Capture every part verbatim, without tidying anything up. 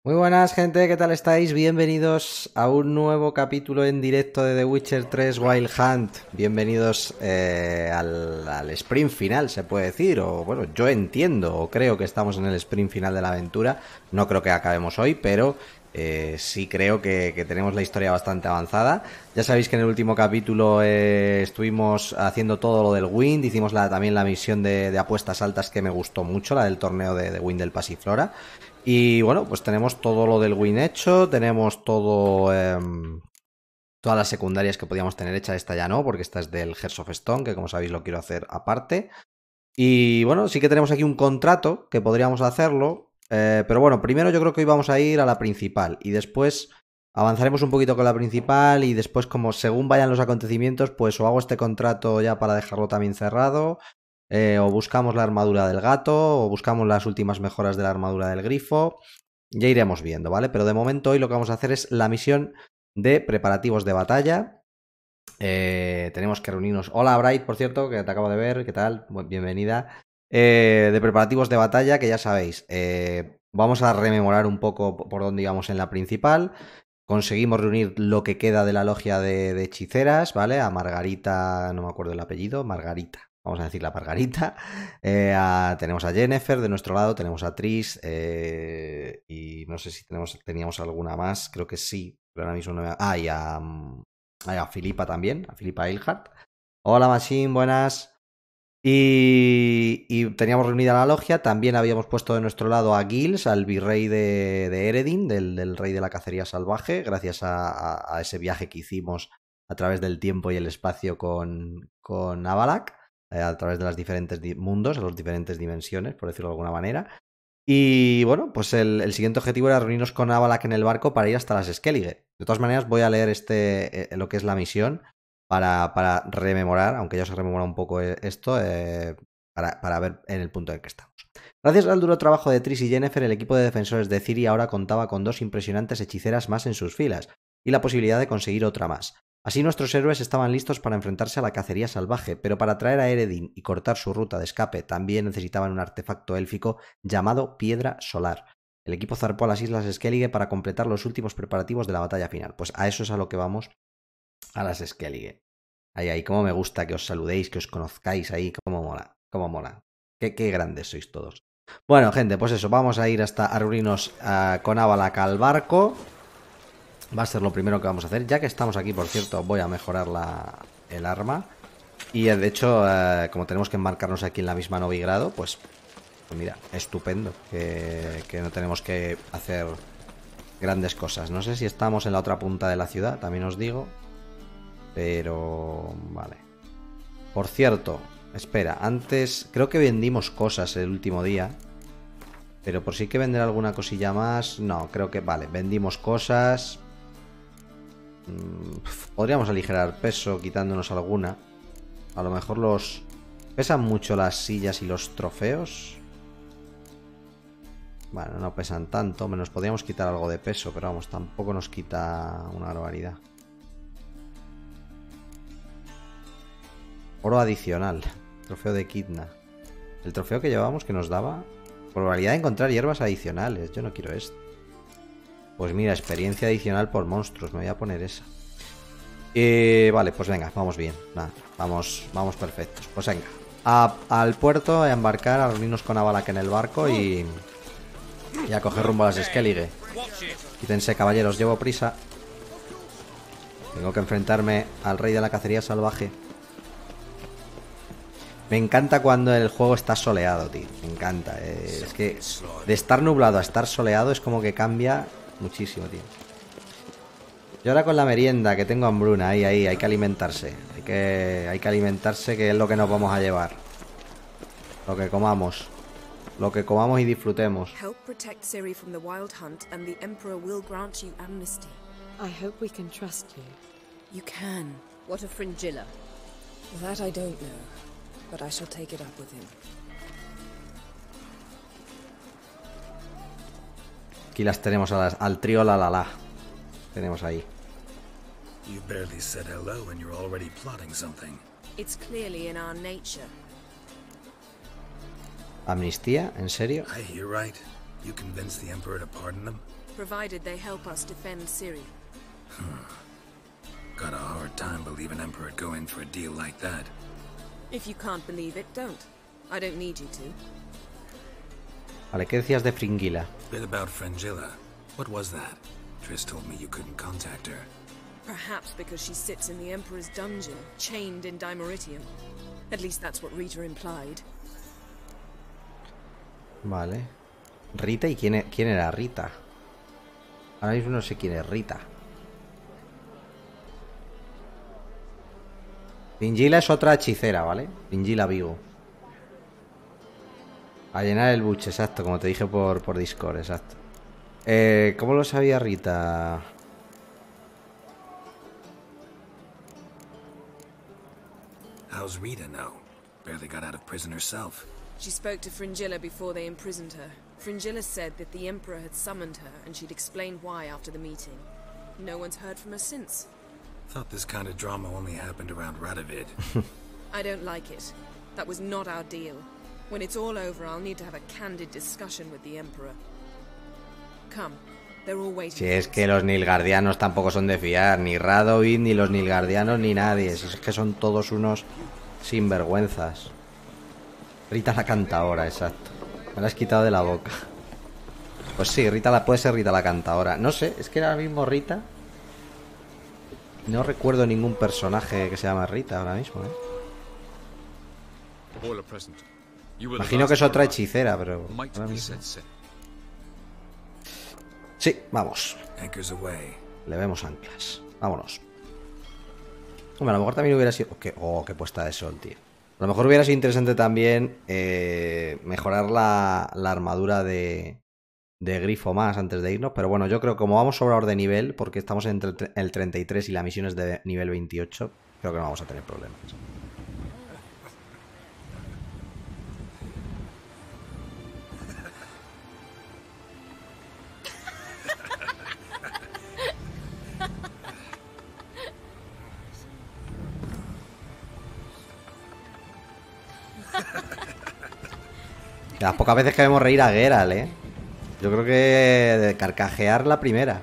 Muy buenas, gente, ¿qué tal estáis? Bienvenidos a un nuevo capítulo en directo de The Witcher tres Wild Hunt. Bienvenidos eh, al, al sprint final, se puede decir, o bueno, yo entiendo o creo que estamos en el sprint final de la aventura. No creo que acabemos hoy, pero eh, sí creo que, que tenemos la historia bastante avanzada. Ya sabéis que en el último capítulo eh, estuvimos haciendo todo lo del Wind, hicimos la, también la misión de, de apuestas altas que me gustó mucho, la del torneo de, de Wind del Pasiflora. Y bueno, pues tenemos todo lo del win hecho, tenemos todo... Eh, todas las secundarias que podíamos tener hecha, esta ya no, porque esta es del Hearts of Stone, que como sabéis lo quiero hacer aparte. Y bueno, sí que tenemos aquí un contrato, que podríamos hacerlo, eh, pero bueno, primero yo creo que hoy vamos a ir a la principal, y después avanzaremos un poquito con la principal, y después como según vayan los acontecimientos, pues o hago este contrato ya para dejarlo también cerrado... Eh, o buscamos la armadura del gato, o buscamos las últimas mejoras de la armadura del grifo. Ya iremos viendo, ¿vale? Pero de momento hoy lo que vamos a hacer es la misión de preparativos de batalla. Eh, tenemos que reunirnos... Hola, Bright, por cierto, que te acabo de ver. ¿Qué tal? Bienvenida. Eh, de preparativos de batalla, que ya sabéis. Eh, vamos a rememorar un poco por dónde íbamos en la principal. Conseguimos reunir lo que queda de la logia de, de hechiceras, ¿vale? A Margarita, no me acuerdo el apellido, Margarita. Vamos a decir la Margarita. Eh, a, tenemos a Yennefer de nuestro lado, tenemos a Triss. Eh, y no sé si tenemos, teníamos alguna más, creo que sí, pero ahora mismo no me... Ah, y a, a Filipa también, a Filipa Eilhart. Hola, Machine, buenas. Y, y teníamos reunida la logia, también habíamos puesto de nuestro lado a Gils, al virrey de, de Eredin, del, del rey de la cacería salvaje, gracias a, a, a ese viaje que hicimos a través del tiempo y el espacio con, con Avalak, eh, a través de los diferentes mundos, a las diferentes dimensiones, por decirlo de alguna manera. Y bueno, pues el, el siguiente objetivo era reunirnos con Avalak en el barco para ir hasta las Skellige. De todas maneras, voy a leer este, eh, lo que es la misión. Para, para rememorar, aunque ya os he rememorado un poco esto, eh, para, para ver en el punto en el que estamos. Gracias al duro trabajo de Triss y Yennefer, el equipo de defensores de Ciri ahora contaba con dos impresionantes hechiceras más en sus filas, y la posibilidad de conseguir otra más. Así nuestros héroes estaban listos para enfrentarse a la cacería salvaje, pero para traer a Eredin y cortar su ruta de escape también necesitaban un artefacto élfico llamado Piedra Solar. El equipo zarpó a las Islas Skellige para completar los últimos preparativos de la batalla final. Pues a eso es a lo que vamos. A las Skellige. Ahí, ahí, cómo me gusta que os saludéis, que os conozcáis ahí, cómo mola, cómo mola. Qué, qué grandes sois todos. Bueno, gente, pues eso, vamos a ir hasta a reunirnos uh, con Avalak al barco. Va a ser lo primero que vamos a hacer. Ya que estamos aquí, por cierto, voy a mejorar la, el arma. Y de hecho, uh, como tenemos que embarcarnos aquí en la misma Novigrado, pues, pues mira, estupendo. Que, que no tenemos que hacer grandes cosas. No sé si estamos en la otra punta de la ciudad, también os digo. Pero... vale. Por cierto, espera, antes... Creo que vendimos cosas el último día. Pero por si hay que vender alguna cosilla más... No, creo que... Vale, vendimos cosas. Podríamos aligerar peso quitándonos alguna. A lo mejor los... ¿Pesan mucho las sillas y los trofeos? Bueno, no pesan tanto. Menos podríamos quitar algo de peso, pero vamos, tampoco nos quita una barbaridad. Oro adicional. Trofeo de Kidna. El trofeo que llevábamos que nos daba probabilidad de encontrar hierbas adicionales. Yo no quiero esto. Pues mira, experiencia adicional por monstruos. Me voy a poner esa. Eh, vale, pues venga, vamos bien. Nada, vamos, vamos perfectos. Pues venga. A, al puerto, a embarcar, a reunirnos con Avalak en el barco y... Y a coger rumbo a las Skellige. Quítense, caballeros, llevo prisa. Tengo que enfrentarme al rey de la cacería salvaje. Me encanta cuando el juego está soleado, tío. Me encanta. Eh, es que de estar nublado a estar soleado es como que cambia muchísimo, tío. Y ahora con la merienda, que tengo hambruna. Ahí, ahí, hay que alimentarse. Hay que, hay que alimentarse, que es lo que nos vamos a llevar. Lo que comamos. Lo que comamos y disfrutemos. Help protect Ciri from the Wild Hunt and the Emperor will grant you amnesty. I hope we can trust you. You can. What of Fringilla? That I don't know. But I shall take it up with him. Aquí las tenemos a las, al trío la la la. Tenemos ahí. You barely said hello and you're already plotting something. It's clearly in our nature. ¿Amnistía? ¿En serio? Hey, you're right. You convinced the Emperor to pardon them? Provided they help us defend Syria. Got a hard time believing Emperor would go in for a deal like that. If you can't believe it, don't. I don't need you to. Vale, ¿qué decías de Fringilla? Bit about Fringilla. What was that? Triss told me you couldn't contact her. Perhaps because she sits in the Emperor's dungeon, chained in Dimeritium. At least that's what Rita implied. Vale. Rita, ¿y quién, e- quién era Rita? Ahora mismo no sé quién es Rita. Fringilla es otra hechicera, ¿vale? Fringilla Vigo. A llenar el buche, exacto, como te dije por, por Discord, exacto. Eh, ¿Cómo lo sabía Rita? How's Rita know? Barely got out of prison herself. She spoke to Fringilla before they imprisoned her. Fringilla said that the Emperor had summoned her and she'd explained why after the meeting. No one's heard from her since. Thought this kind of drama only happened around Radovid. I don't like it. That was not our deal. When it's all over, I'll need to have a candid discussion with the Emperor. Come, they're all waiting. Si es que los Nilgardianos tampoco son de fiar, ni Radovid, ni los Nilgardianos, ni nadie. Si es que son todos unos sinvergüenzas. Rita la cantadora, exacto. Me la has quitado de la boca. Pues sí, Rita la puede ser Rita la cantadora. No sé, es que ahora mismo Rita... No recuerdo ningún personaje que se llama Rita ahora mismo, ¿eh? Imagino que es otra hechicera, pero... ahora mismo... Sí, vamos. Le vemos anclas. Vámonos. Hombre, a lo mejor también hubiera sido... Oh, qué, oh, qué puesta de sol, tío. A lo mejor hubiera sido interesante también eh, mejorar la, la armadura de, de Grifo más antes de irnos. Pero bueno, yo creo que como vamos sobrados de nivel, porque estamos entre el treinta y tres y la misión es de nivel veintiocho, creo que no vamos a tener problemas. Las pocas veces que vemos reír a Geralt, ¿eh? Yo creo que de carcajear la primera.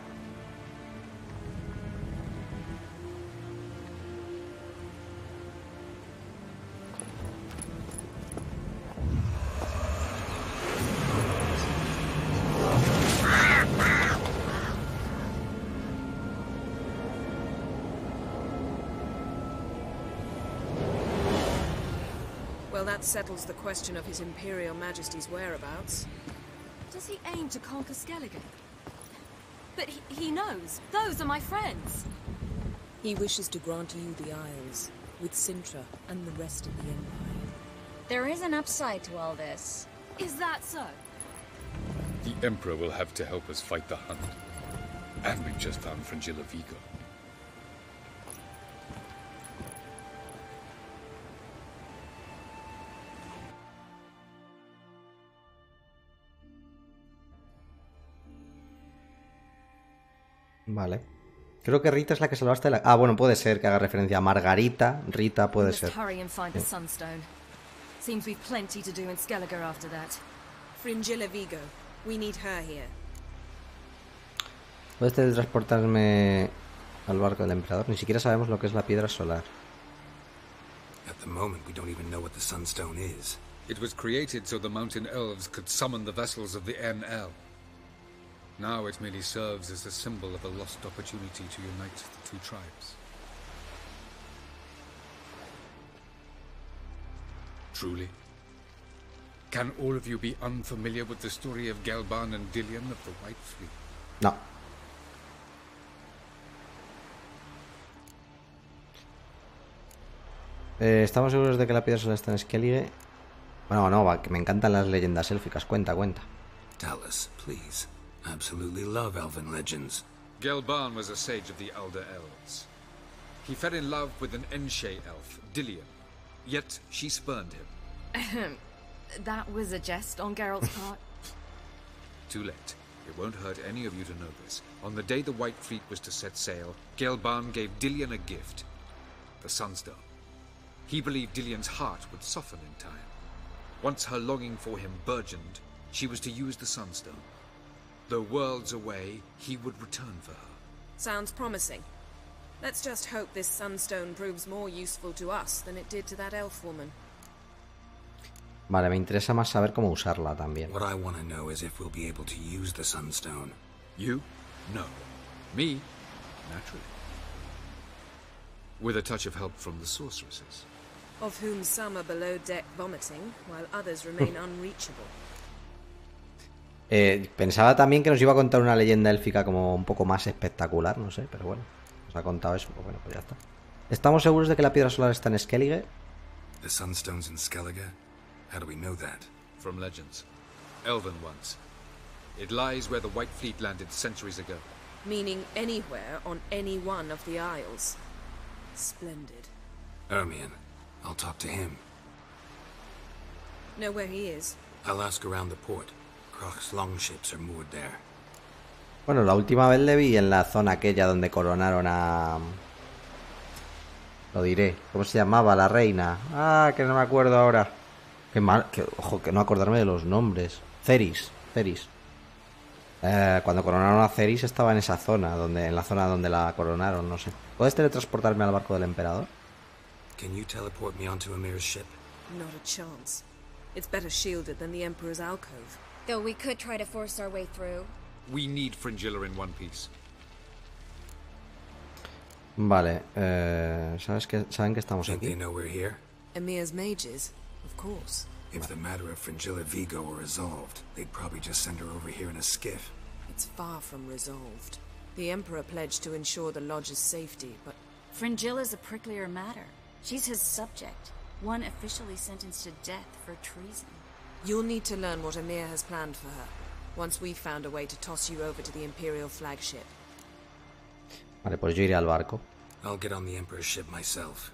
Well, that settles the question of His Imperial Majesty's whereabouts. Does he aim to conquer Skellige? But he, he knows. Those are my friends. He wishes to grant you the Isles, with Sintra and the rest of the Empire. There is an upside to all this. Is that so? The Emperor will have to help us fight the Hunt. And we've just found Fringilla Vigo. Vale. Creo que Rita es la que salvaste la... Ah, bueno, puede ser que haga referencia a Margarita. Rita puede ser. Hurry and find the Sunstone. Seems we've plenty to do in Skellige after that. Fringilla Vigo. We need her here. ¿Puedes teletransportarme al barco del emperador? Ni siquiera sabemos lo que es la piedra solar. At the moment, we don't even know what the Sunstone is. It was created so the mountain elves could summon the vessels of the N L. Now it merely serves as a symbol of a lost opportunity to unite the two tribes. Truly? Can all of you be unfamiliar with the story of Gelban and Dillion of the White Fleet? No. Eh, ¿Estamos seguros de que la piedra solar está en Skellige? Bueno, no, va, que me encantan las leyendas élficas. Cuenta, cuenta. Tell us, please. Absolutely love elven legends. Gelban was a sage of the Elder Elves. He fell in love with an Enshe elf, Dillion. Yet she spurned him. That was a jest on Geralt's part. Too late. It won't hurt any of you to know this. On the day the White Fleet was to set sail, Gelban gave Dillion a gift. The Sunstone. He believed Dillion's heart would soften in time. Once her longing for him burgeoned, She was to use the Sunstone. Though worlds away, he would return for her. Sounds promising. Let's just hope this Sunstone proves more useful to us than it did to that elf woman. Vale, me interesa más saber cómo usarla también. What I want to know is if we'll be able to use the Sunstone. You? No. Me? Naturally. With a touch of help from the sorceresses. Of whom some are below deck vomiting, while others remain unreachable. Eh, pensaba también que nos iba a contar una leyenda élfica como un poco más espectacular, no sé, pero bueno, nos ha contado eso, pues bueno, pues ya está. ¿Estamos seguros de que la piedra solar está en Skellige? The Sunstone's in Skellige? How do we know that? From legends. Elven ones. It lies where the White Fleet landed centuries ago. Meaning anywhere on any one of the isles. Splendid. Ermion. I'll talk to him. Know where he is? I'll ask around the port. Croc's longships are moored there. Bueno, la última vez le vi en la zona aquella donde coronaron a... Lo diré. ¿Cómo se llamaba? La reina. Ah, que no me acuerdo ahora. Qué mal. Que, ojo, que no acordarme de los nombres. Ceris. Ceris. Eh, cuando coronaron a Ceris estaba en esa zona, donde, en la zona donde la coronaron, no sé. ¿Puedes teletransportarme al barco del emperador? Can you teleport me onto Emir's ship? Not a chance. It's better shielded than the Emperor's alcove. Though we could try to force our way through. We need Fringilla in one piece. Vale, eh, ¿sabes que, ¿saben que estamos Think they aquí? know we're here? Emir's mages, of course. If the matter of Fringilla Vigo were resolved, they'd probably just send her over here in a skiff. It's far from resolved. The Emperor pledged to ensure the Lodge's safety, but Fringilla's a pricklier matter. She's his subject, one officially sentenced to death for treason. you'll need to learn what Emir has planned for her, once we've found a way to toss you over to the Imperial flagship. Vale, pues yo iré al barco. I'll get on the Emperor's ship myself.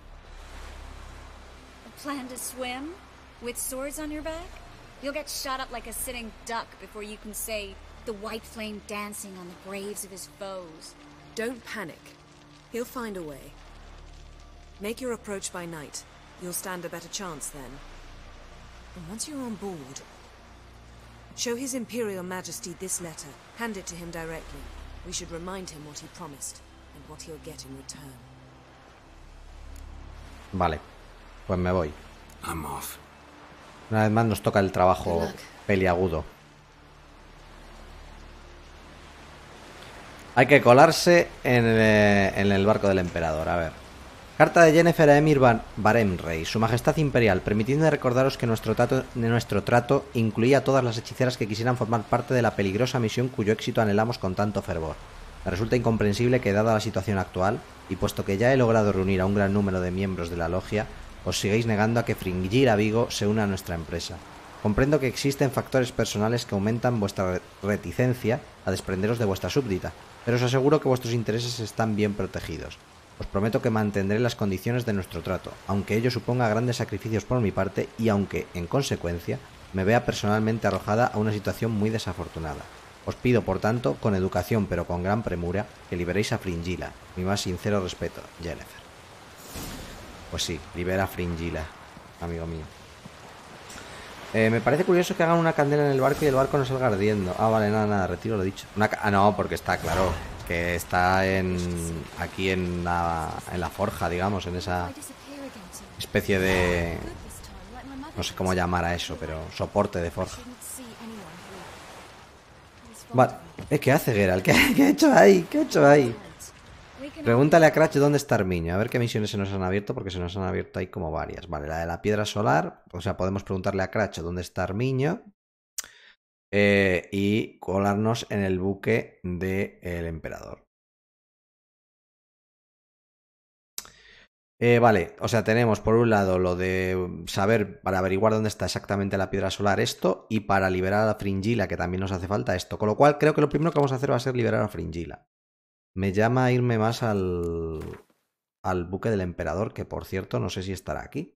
A plan to swim? With swords on your back? You'll get shot up like a sitting duck before you can say the white flame dancing on the graves of his foes. Don't panic. He'll find a way. Make your approach by night. You'll stand a better chance then. And once you're on board, show His Imperial Majesty this letter. Hand it to him directly. We should remind him what he promised, and what he'll get in return. Vale, pues me voy. I'm off. Una vez más nos toca el trabajo Good luck. peliagudo. Hay que colarse en el, en el barco del emperador. A ver. Carta de Yennefer a Emir Van Baremrey, Su Majestad Imperial, permitidme recordaros que nuestro trato, nuestro trato incluía a todas las hechiceras que quisieran formar parte de la peligrosa misión cuyo éxito anhelamos con tanto fervor. Me resulta incomprensible que, dada la situación actual, y puesto que ya he logrado reunir a un gran número de miembros de la logia, os sigáis negando a que Fringilla Vigo se una a nuestra empresa. Comprendo que existen factores personales que aumentan vuestra reticencia a desprenderos de vuestra súbdita, pero os aseguro que vuestros intereses están bien protegidos. Os prometo que mantendré las condiciones de nuestro trato, aunque ello suponga grandes sacrificios por mi parte y aunque, en consecuencia, me vea personalmente arrojada a una situación muy desafortunada. Os pido, por tanto, con educación pero con gran premura, que liberéis a Fringilla. Mi más sincero respeto, Yennefer. Pues sí, libera a Fringilla, amigo mío. Eh, me parece curioso que hagan una candela en el barco y el barco no salga ardiendo. Ah, vale, nada, nada, retiro lo dicho. Una ca- ah, no, porque está claro, que está en aquí en la, en la forja, digamos, en esa especie de... no sé cómo llamar a eso, pero soporte de forja. Vale, eh, ¿qué hace Geralt? ¿Qué, qué ha hecho ahí? ¿Qué ha hecho ahí? Pregúntale a Cratch dónde está Armiño, a ver qué misiones se nos han abierto, porque se nos han abierto ahí como varias. Vale, la de la piedra solar, o sea, podemos preguntarle a Cratch dónde está Armiño eh, y colarnos en el buque del emperador. Eh, vale, o sea, tenemos por un lado lo de saber, para averiguar dónde está exactamente la piedra solar, esto, y para liberar a Fringilla, que también nos hace falta esto. Con lo cual, creo que lo primero que vamos a hacer va a ser liberar a Fringilla. Me llama a irme más al, al buque del emperador, que por cierto no sé si estará aquí.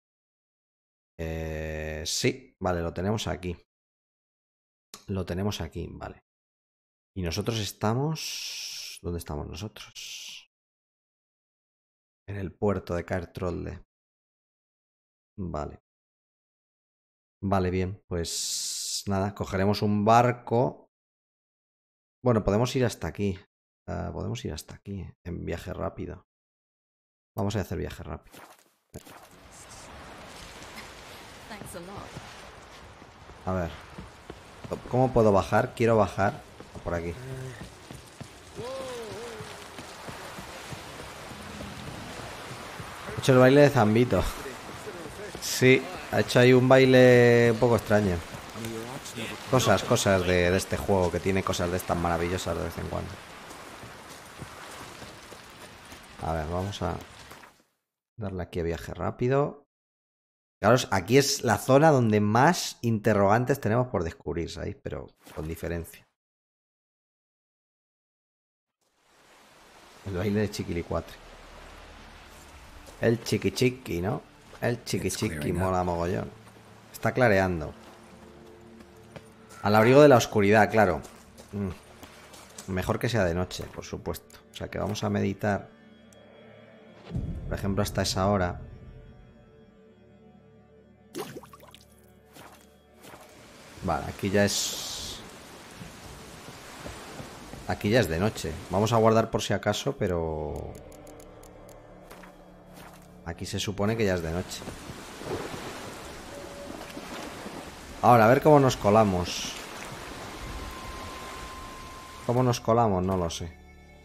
Eh, sí, vale, lo tenemos aquí. Lo tenemos aquí, vale. Y nosotros estamos... ¿Dónde estamos nosotros? En el puerto de Caertrolde. Vale. Vale, bien, pues nada, cogeremos un barco. Bueno, podemos ir hasta aquí. Uh, podemos ir hasta aquí, en viaje rápido. Vamos a hacer viaje rápido. A ver. ¿Cómo puedo bajar? Quiero bajar. Por aquí. He hecho el baile de Zambito. Sí, ha hecho ahí un baile un poco extraño. Cosas, cosas de, de este juego, que tiene cosas de estas maravillosas de vez en cuando. A ver, vamos a darle aquí a viaje rápido. Claro, aquí es la zona donde más interrogantes tenemos por descubrir, ¿sabéis? Pero con diferencia. El baile de Chiquilicuatre. El chiqui chiqui, ¿no? El chiqui chiqui mola mogollón. Está clareando. Al abrigo de la oscuridad, claro. Mm. Mejor que sea de noche, por supuesto. O sea que vamos a meditar. Por ejemplo, hasta esa hora. Vale, aquí ya es... Aquí ya es de noche. Vamos a guardar por si acaso, pero... Aquí se supone que ya es de noche. Ahora, a ver cómo nos colamos. ¿Cómo nos colamos? No lo sé.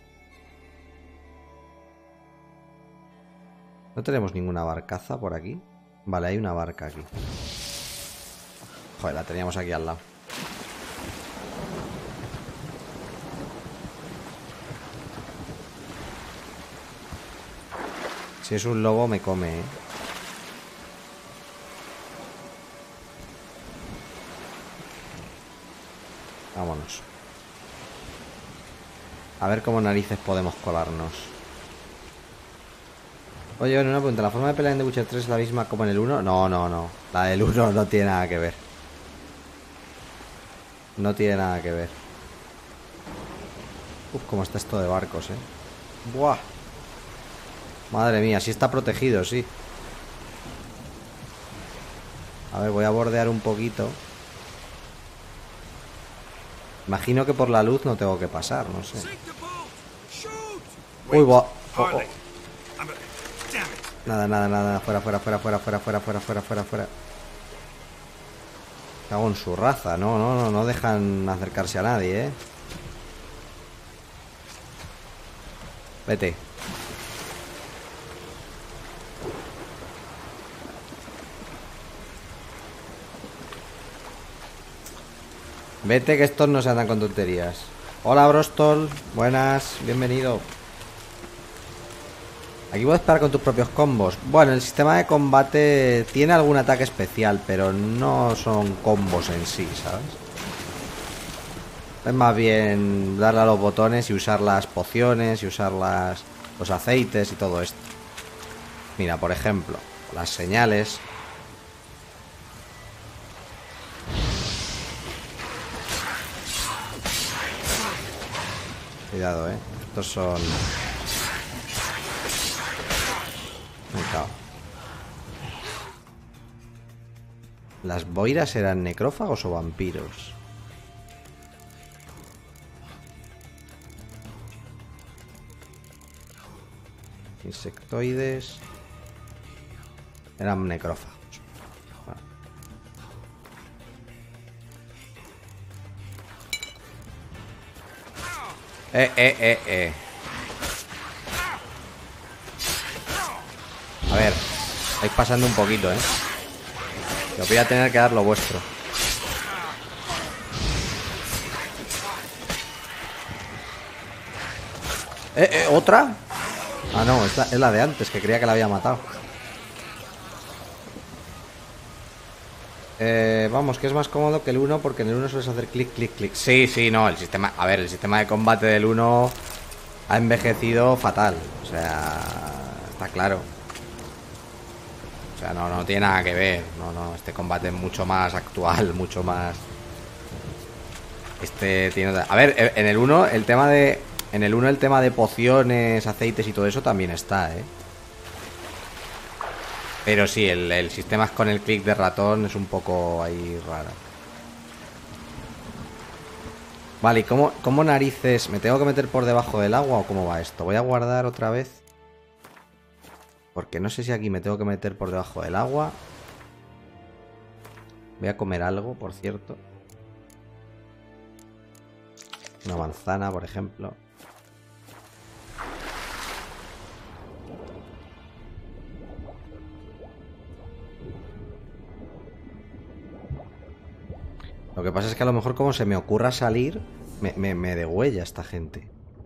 ¿No tenemos ninguna barcaza por aquí? Vale, hay una barca aquí. Joder, la teníamos aquí al lado. Si es un lobo me come, ¿eh? Vámonos. A ver cómo narices podemos colarnos. Oye, bueno, una pregunta. ¿La forma de pelear en The Witcher tres es la misma como en el uno? No, no, no. La del uno no tiene nada que ver. No tiene nada que ver. Uf, cómo está esto de barcos, eh. Buah. Madre mía, sí está protegido, sí. A ver, voy a bordear un poquito. Imagino que por la luz no tengo que pasar, no sé. Uy, buah. Oh, oh. Nada, nada, nada. Fuera, fuera, fuera, fuera, fuera, fuera, fuera, fuera, fuera, fuera. Cago en su raza. No, no, no, no dejan acercarse a nadie, eh. Vete. Vete, que estos no se andan con tonterías. Hola, Brostol. Buenas, bienvenido. Aquí puedes parar con tus propios combos. Bueno, el sistema de combate tiene algún ataque especial, pero no son combos en sí, ¿sabes? Es más bien darle a los botones y usar las pociones y usar las, los aceites y todo esto. Mira, por ejemplo, las señales. Cuidado, eh. Estos son... Me cago. ¿Las boiras eran necrófagos o vampiros? Insectoides. Eran necrófagos. Vale. Eh, eh, eh, eh. A ver, estáis pasando un poquito, ¿eh? Que os voy a tener que dar lo vuestro. ¿Eh, eh, otra? Ah, no, es la, es la de antes, que creía que la había matado. Eh, vamos, que es más cómodo que el uno, porque en el uno sueles hacer clic, clic, clic. Sí, sí, no, el sistema... A ver, el sistema de combate del uno ha envejecido fatal. O sea, está claro. O sea, no, no tiene nada que ver. No, no, este combate es mucho más actual, mucho más... Este tiene... A ver, en el uno el tema de... En el uno el tema de pociones, aceites y todo eso también está, ¿eh? Pero sí, el, el sistema con el clic de ratón es un poco ahí raro. Vale, ¿y cómo, cómo narices? ¿Me tengo que meter por debajo del agua o cómo va esto? Voy a guardar otra vez. Porque no sé si aquí me tengo que meter por debajo del agua. Voy a comer algo, por cierto. Una manzana, por ejemplo. Lo que pasa es que a lo mejor como se me ocurra salir, me, me, me degüella esta gente.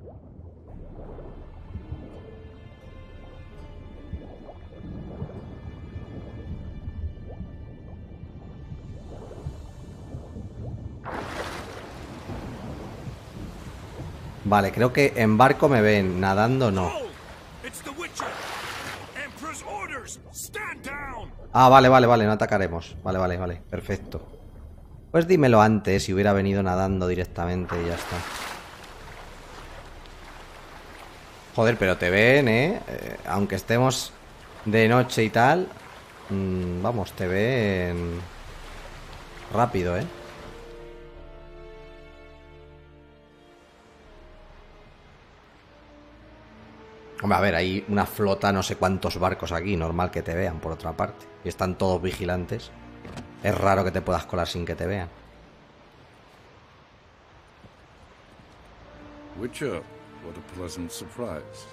Vale, creo que en barco me ven, nadando no. Ah, vale, vale, vale, no atacaremos. Vale, vale, vale, perfecto. Pues dímelo antes, si hubiera venido nadando directamente y ya está. Joder, pero te ven, ¿eh? eh aunque estemos de noche y tal. Mmm, vamos, te ven rápido, ¿eh? Hombre, a ver, hay una flota, no sé cuántos barcos aquí, normal que te vean, por otra parte. Y están todos vigilantes. Es raro que te puedas colar sin que te vean. Witcher, what a pleasant surprise.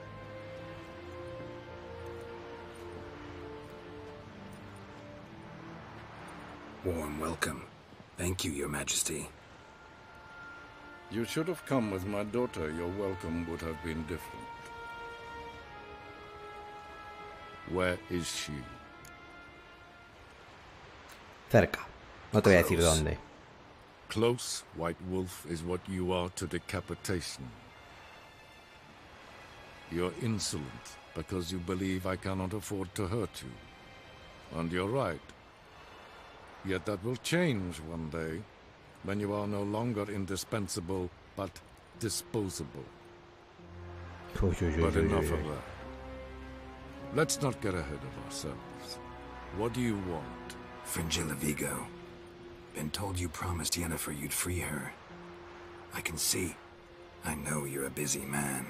Warm welcome. Thank you, Your Majesty. You should have come with my daughter. Your welcome would have been different. Where is she? Cerca. No te voy a decir dónde. Close, White Wolf, is what you are to decapitation. You're insolent because you believe I cannot afford to hurt you. And you're right. Yet that will change one day, when you are no longer indispensable, but disposable. Uy, uy, uy, But uy, enough uy, of uy. that. Let's not get ahead of ourselves. What do you want? Fringilla Vigo. Been told you promised Yennefer you'd free her. I can see. I know you're a busy man.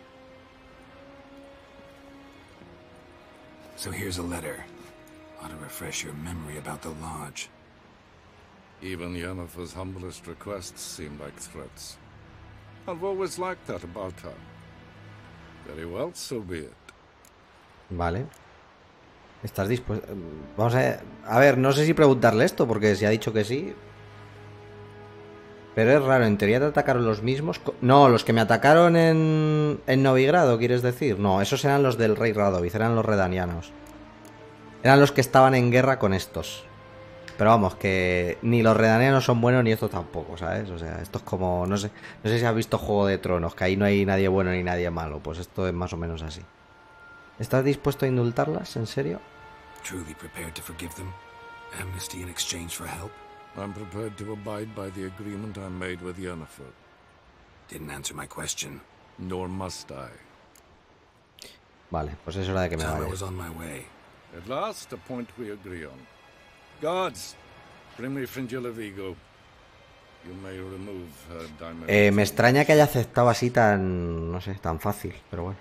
So here's a letter. Ought to refresh your memory about the Lodge. Even Yennefer's humblest requests seem like threats. I've always liked that about her. Very well, so be it. Vale. ¿Estás dispuesto? Vamos a... A ver, no sé si preguntarle esto, porque si ha dicho que sí... Pero es raro, en teoría te atacaron los mismos... No, los que me atacaron en... En Novigrado, ¿quieres decir? No, esos eran los del rey Radovid, eran los redanianos. Eran los que estaban en guerra con estos. Pero vamos, que ni los redanianos son buenos ni estos tampoco, ¿sabes? O sea, esto es como... No sé, no sé si has visto Juego de Tronos, que ahí no hay nadie bueno ni nadie malo. Pues esto es más o menos así. ¿Estás dispuesto a indultarlas? ¿En serio? Truly prepared to forgive them? Amnesty in exchange for help? I'm prepared to abide by the agreement I made with Yennefer. Didn't answer my question. Nor must I. Vale, pues es hora de que me Tell her I vaya. was on my way. At last, a point we agree on. Guards, bring me Fringilla Vigo. You may remove her diamond. Eh, me extraña que haya aceptado así tan... No sé, tan fácil, pero bueno.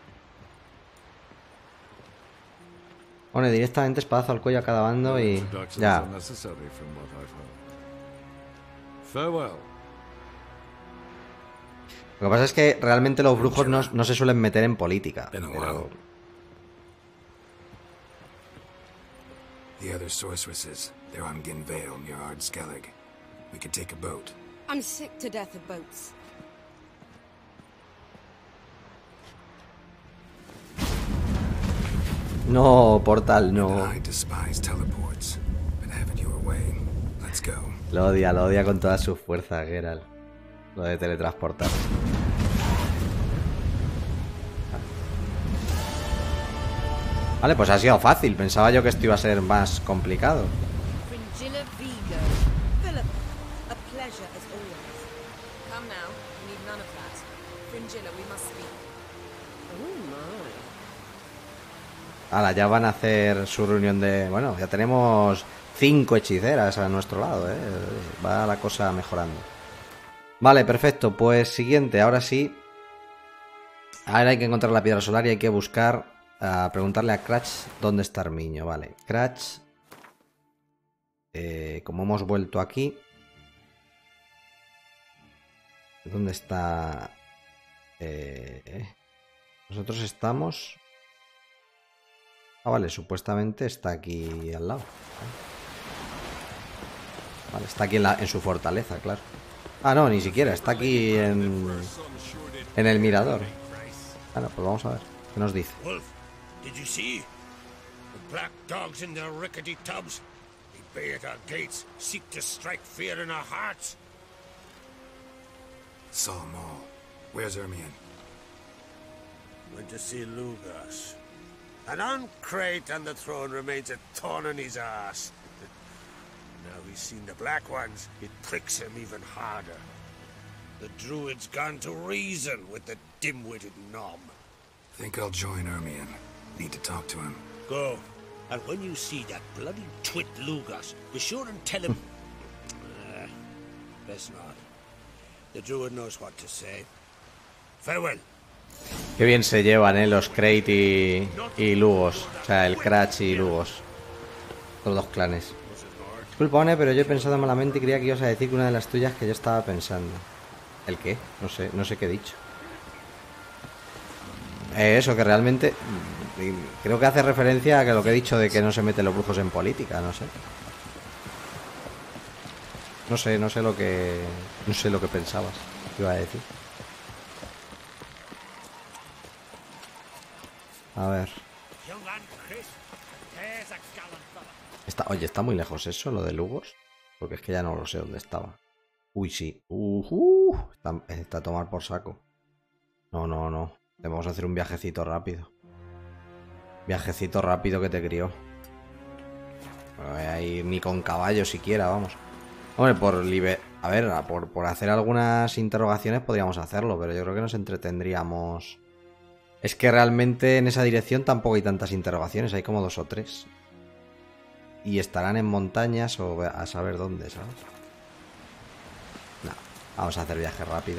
Pone directamente espadazo al cuello a cada bando y... Ya. Lo que pasa es que realmente los brujos no, no se suelen meter en política. Pero... The other sorceresses, they're on Ginvale near Ardskellig. We could take a boat. I'm sick to death of boats. No, portal, no. I despise teleports, but have it your way. Let's go. Lo odia, lo odia con todas sus fuerzas, Geralt. Lo de teletransportar. Vale, pues ha sido fácil. Pensaba yo que esto iba a ser más complicado. Fringilla Vigo. Philip, a pleasure as always. Come now. We need none of that. Fringilla, we must speak. Oh my. Ahora ya van a hacer su reunión de... Bueno, ya tenemos cinco hechiceras a nuestro lado, ¿eh? Va la cosa mejorando. Vale, perfecto. Pues siguiente, ahora sí. Ahora hay que encontrar la piedra solar y hay que buscar, a preguntarle a Cratch dónde está Armiño. Vale, Cratch. Eh, como hemos vuelto aquí. ¿Dónde está? Eh, nosotros estamos... Ah, vale, supuestamente está aquí al lado. Vale, está aquí en, la, en su fortaleza, claro. Ah, no, ni siquiera, está aquí en, en el mirador. Bueno, pues vamos a ver, ¿qué nos dice? Wolf, did you see? The black dogs in their rickety tubs. They bay at our gates, seek to strike fear in our hearts. Saw them all. Where's Ermion? Went to see Lugas. And on Crate on the throne remains a thorn in his ass. Now he's seen the Black Ones, it pricks him even harder. The Druid's gone to reason with the dim-witted nom. Think I'll join Ermion. Need to talk to him. Go. And when you see that bloody twit Lugas, be sure and tell him... uh, best not. The Druid knows what to say. Farewell. Qué bien se llevan, eh, los Crate y, y Lugos. O sea, el Cratch y Lugos. Los dos clanes. Disculpone, pero yo he pensado malamente y creía que ibas a decir que una de las tuyas que yo estaba pensando. ¿El qué? No sé, no sé qué he dicho. Eh, eso, que realmente... Creo que hace referencia a que lo que he dicho de que no se meten los brujos en política, no sé. No sé, no sé lo que... No sé lo que pensabas que iba a decir. A ver. Está, oye, ¿está muy lejos eso, lo de Lugos? Porque es que ya no lo sé dónde estaba. Uy, sí. Uh, uh, está, está a tomar por saco. No, no, no. Debemos hacer un viajecito rápido. Viajecito rápido que te crió. No voy a ir ni con caballo siquiera, vamos. Hombre, por liber... A ver, por, por hacer algunas interrogaciones podríamos hacerlo, pero yo creo que nos entretendríamos... Es que realmente en esa dirección tampoco hay tantas interrogaciones, hay como dos o tres. Y estarán en montañas o a saber dónde, ¿sabes? No, vamos a hacer viaje rápido.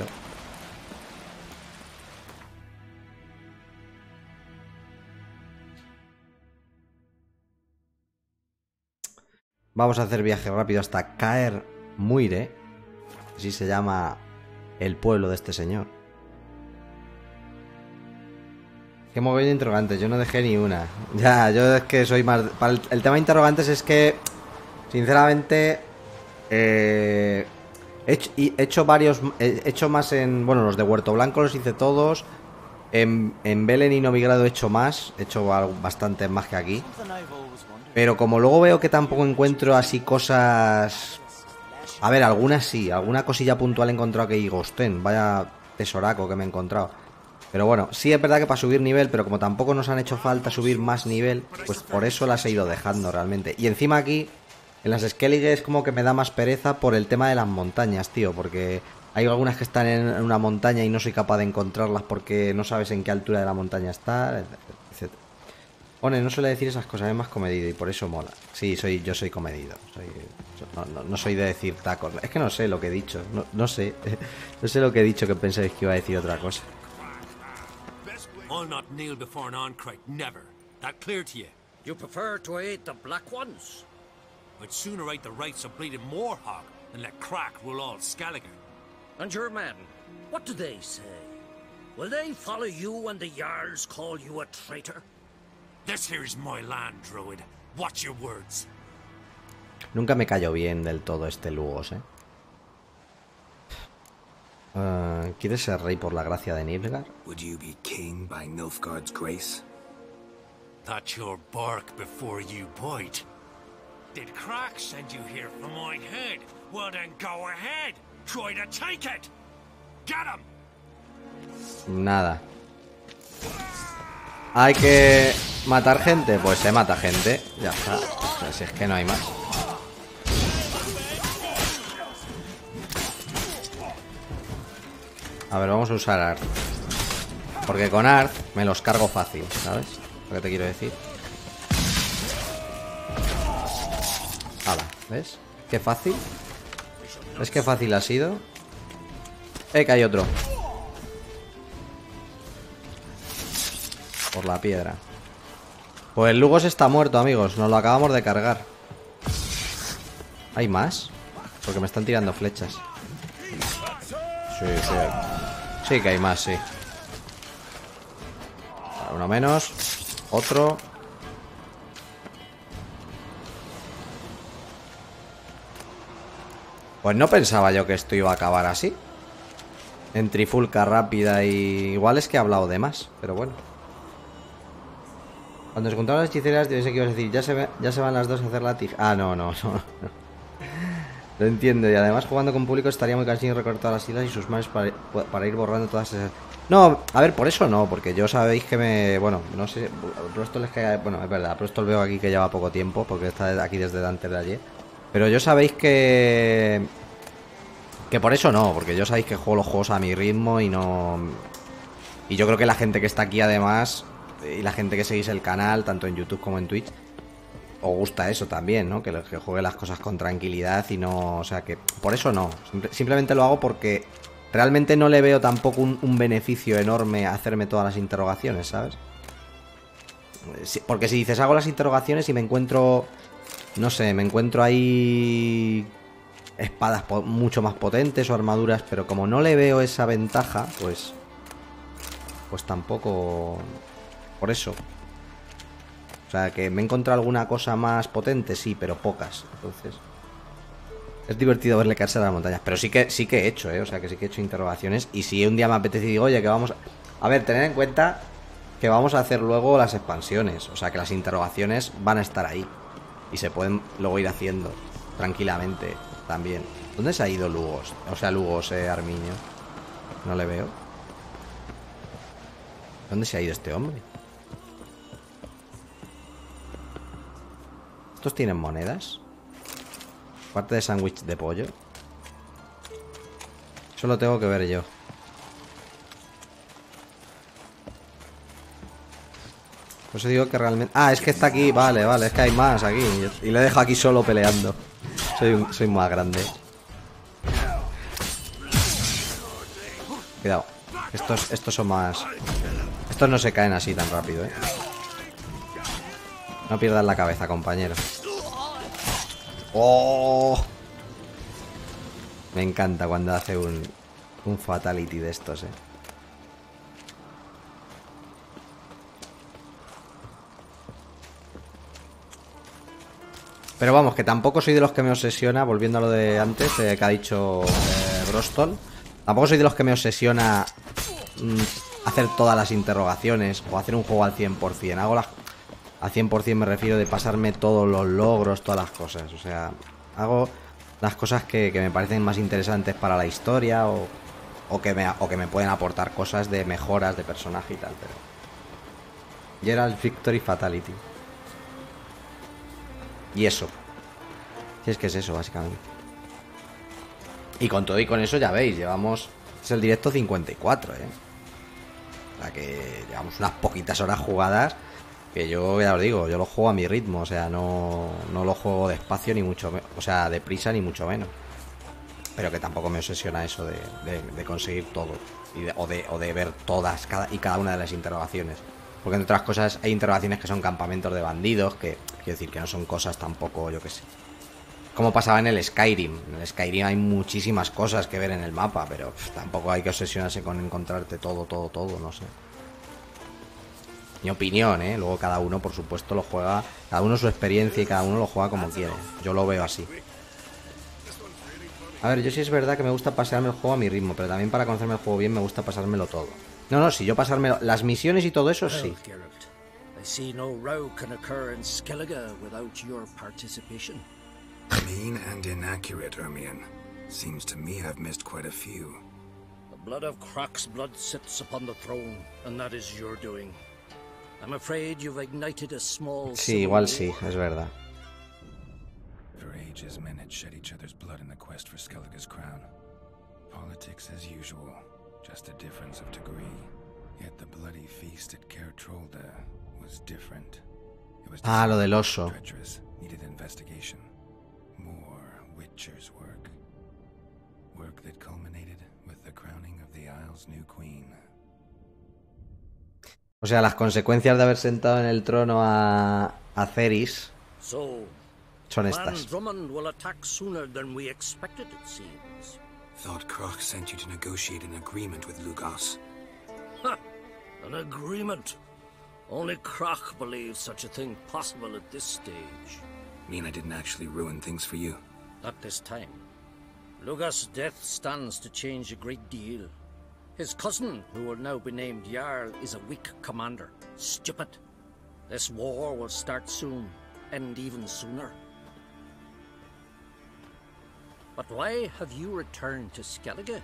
Vamos a hacer viaje rápido hasta Caer Muire. Así se llama el pueblo de este señor. Qué mogollón de interrogantes, yo no dejé ni una. Ya, yo es que soy más... Para el, el tema de interrogantes es que, sinceramente, eh, he, hecho, he hecho varios... He hecho más en... Bueno, los de Huerto Blanco los hice todos. En, en Belén y Novigrado he hecho más. He hecho bastante más que aquí. Pero como luego veo que tampoco encuentro así cosas... A ver, algunas sí. Alguna cosilla puntual he encontrado que digo, hostén, vaya tesoraco que me he encontrado. Pero bueno, sí es verdad que para subir nivel, pero como tampoco nos han hecho falta subir más nivel, pues por eso las he ido dejando realmente. Y encima aquí, en las Skellige es como que me da más pereza por el tema de las montañas, tío. Porque hay algunas que están en una montaña y no soy capaz de encontrarlas porque no sabes en qué altura de la montaña está, etcétera. Bueno, no suele decir esas cosas, es más comedido y por eso mola. Sí, soy, yo soy comedido. Soy, no, no, no soy de decir tacos. Es que no sé lo que he dicho. No, no sé. No sé lo que he dicho que pensáis que iba a decir otra cosa. I'll not kneel before an Oncrite, never. That clear to you? You prefer to aid the Black Ones? I'd sooner aid the rights of bleeding Moorhog than let Crack rule all Skellige. And your men, what do they say? Will they follow you when the Jarls call you a traitor? This here's my land, Druid. Watch your words. Nunca me cayó bien del todo este Lugos, eh. Uh, ¿Quieres ser rey por la gracia de Nilfgaard? Would you be king by Nilfgaard's grace? That's your bark before you bite. Did Crack send you here for my head? Well then go ahead. Try to take it. Get him. Nada. Hay que matar gente, pues se mata gente. Ya está. O sea, si es que no hay más. A ver, vamos a usar Art. Porque con Art me los cargo fácil, ¿sabes? Lo que te quiero decir. Hala, ¿ves? Qué fácil. ¿Ves qué fácil ha sido? Eh, que hay otro. Por la piedra. Pues el Lugos está muerto, amigos. Nos lo acabamos de cargar. ¿Hay más? Porque me están tirando flechas. Sí, sí hay. Sí que hay más, sí. Uno menos. Otro. Pues no pensaba yo que esto iba a acabar así. En trifulca rápida y... Igual es que he hablado de más, pero bueno. Cuando se juntaron las hechiceras, debe ser que ibas a decir, ya se, ve, ya se van las dos a hacer la tija. Ah, no, no, no. Lo entiendo, y además jugando con público estaría muy cansino recortar las islas y sus manos para, para ir borrando todas esas... No, a ver, por eso no, porque yo sabéis que me... Bueno, no sé, Brostol es que... Bueno, es verdad, Brostol veo aquí que lleva poco tiempo, porque está aquí desde antes de ayer. Pero yo sabéis que... Que por eso no, porque yo sabéis que juego los juegos a mi ritmo y no... Y yo creo que la gente que está aquí además, y la gente que seguís el canal, tanto en YouTube como en Twitch, os gusta eso también, ¿no? Que, que juegue las cosas con tranquilidad y no... O sea, que por eso no. Simple, simplemente lo hago porque realmente no le veo tampoco un, un beneficio enorme a hacerme todas las interrogaciones, ¿sabes? Porque si dices, hago las interrogaciones y me encuentro... No sé, me encuentro ahí... espadas mucho más potentes o armaduras, pero como no le veo esa ventaja, pues... Pues tampoco... Por eso... O sea, que me he encontrado alguna cosa más potente, sí, pero pocas. Entonces, es divertido verle caerse a las montañas. Pero sí que sí que he hecho, ¿eh? O sea, que sí que he hecho interrogaciones. Y si un día me apetece y digo, oye, que vamos... A... a ver, tener en cuenta que vamos a hacer luego las expansiones. O sea, que las interrogaciones van a estar ahí. Y se pueden luego ir haciendo tranquilamente también. ¿Dónde se ha ido Lugos? O sea, Lugos, eh, Armiño. No le veo. ¿Dónde se ha ido este hombre? ¿Estos tienen monedas? Parte de sándwich de pollo. Eso lo tengo que ver yo. Por eso digo que realmente... Ah, es que está aquí. Vale, vale, es que hay más aquí. Y le dejo aquí solo peleando. Soy, un... Soy más grande. Cuidado. Estos, estos son más... Estos no se caen así tan rápido, ¿eh? No pierdas la cabeza, compañero. ¡Oh! Me encanta cuando hace un, un fatality de estos, eh. Pero vamos, que tampoco soy de los que me obsesiona, volviendo a lo de antes, eh, que ha dicho eh, Brostol. Tampoco soy de los que me obsesiona mmm, hacer todas las interrogaciones o hacer un juego al cien por cien. Hago las... Al cien por cien me refiero de pasarme todos los logros, todas las cosas. O sea, hago las cosas que, que me parecen más interesantes para la historia o, o, que me, o que me pueden aportar cosas de mejoras de personaje y tal. Pero Geralt Victory Fatality. Y eso. Si es que es eso, básicamente. Y con todo y con eso ya veis, llevamos... Es el directo cincuenta y cuatro, ¿eh? O sea que llevamos unas poquitas horas jugadas... Que yo, ya os digo, yo lo juego a mi ritmo, o sea, no, no lo juego despacio ni mucho menos, o sea, deprisa ni mucho menos. Pero que tampoco me obsesiona eso de, de, de conseguir todo, y de, o, de, o de ver todas cada, y cada una de las interrogaciones. Porque entre otras cosas hay interrogaciones que son campamentos de bandidos, que quiero decir que no son cosas tampoco, yo qué sé. Como pasaba en el Skyrim, en el Skyrim hay muchísimas cosas que ver en el mapa, pero pff, tampoco hay que obsesionarse con encontrarte todo, todo, todo, no sé. Mi opinión, ¿eh? Luego cada uno, por supuesto, lo juega... Cada uno su experiencia y cada uno lo juega como quiere. Yo lo veo así. A ver, yo sí es verdad que me gusta pasarme el juego a mi ritmo, pero también para conocerme el juego bien me gusta pasármelo todo. No, no, si yo pasarme las misiones y todo eso, sí. Mean and inaccurate, Ermion. Seems to me I've missed quite a few. The blood of Croc's blood sits upon the throne, and that is your doing. I'm afraid you've ignited a small... Sí, igual sí, es verdad. For ages, men had shed each other's blood in the quest for Skellige's crown. Politics as usual, just a difference of degree. Yet the bloody feast at Caer Trolda was different. It was ah, lo del oso. Treacherous, needed investigation. More Witcher's work. Work that culminated with the crown. crowning of the Isle's new queen. O sea, las consecuencias de haber sentado en el trono a, a Cerys So, son Clan estas. Drummond will attack sooner than we expected, it seems. Thought Kroch sent you to negotiate an agreement with Lugos. Ha! An agreement. Only Kroch believes such a thing possible at this stage. Mean I didn't actually ruin things for you? Not this time. Lugos' death stands to change a great deal. His cousin, who will now be named Jarl, is a weak commander. Stupid. This war will start soon, end even sooner. But why have you returned to Skellige?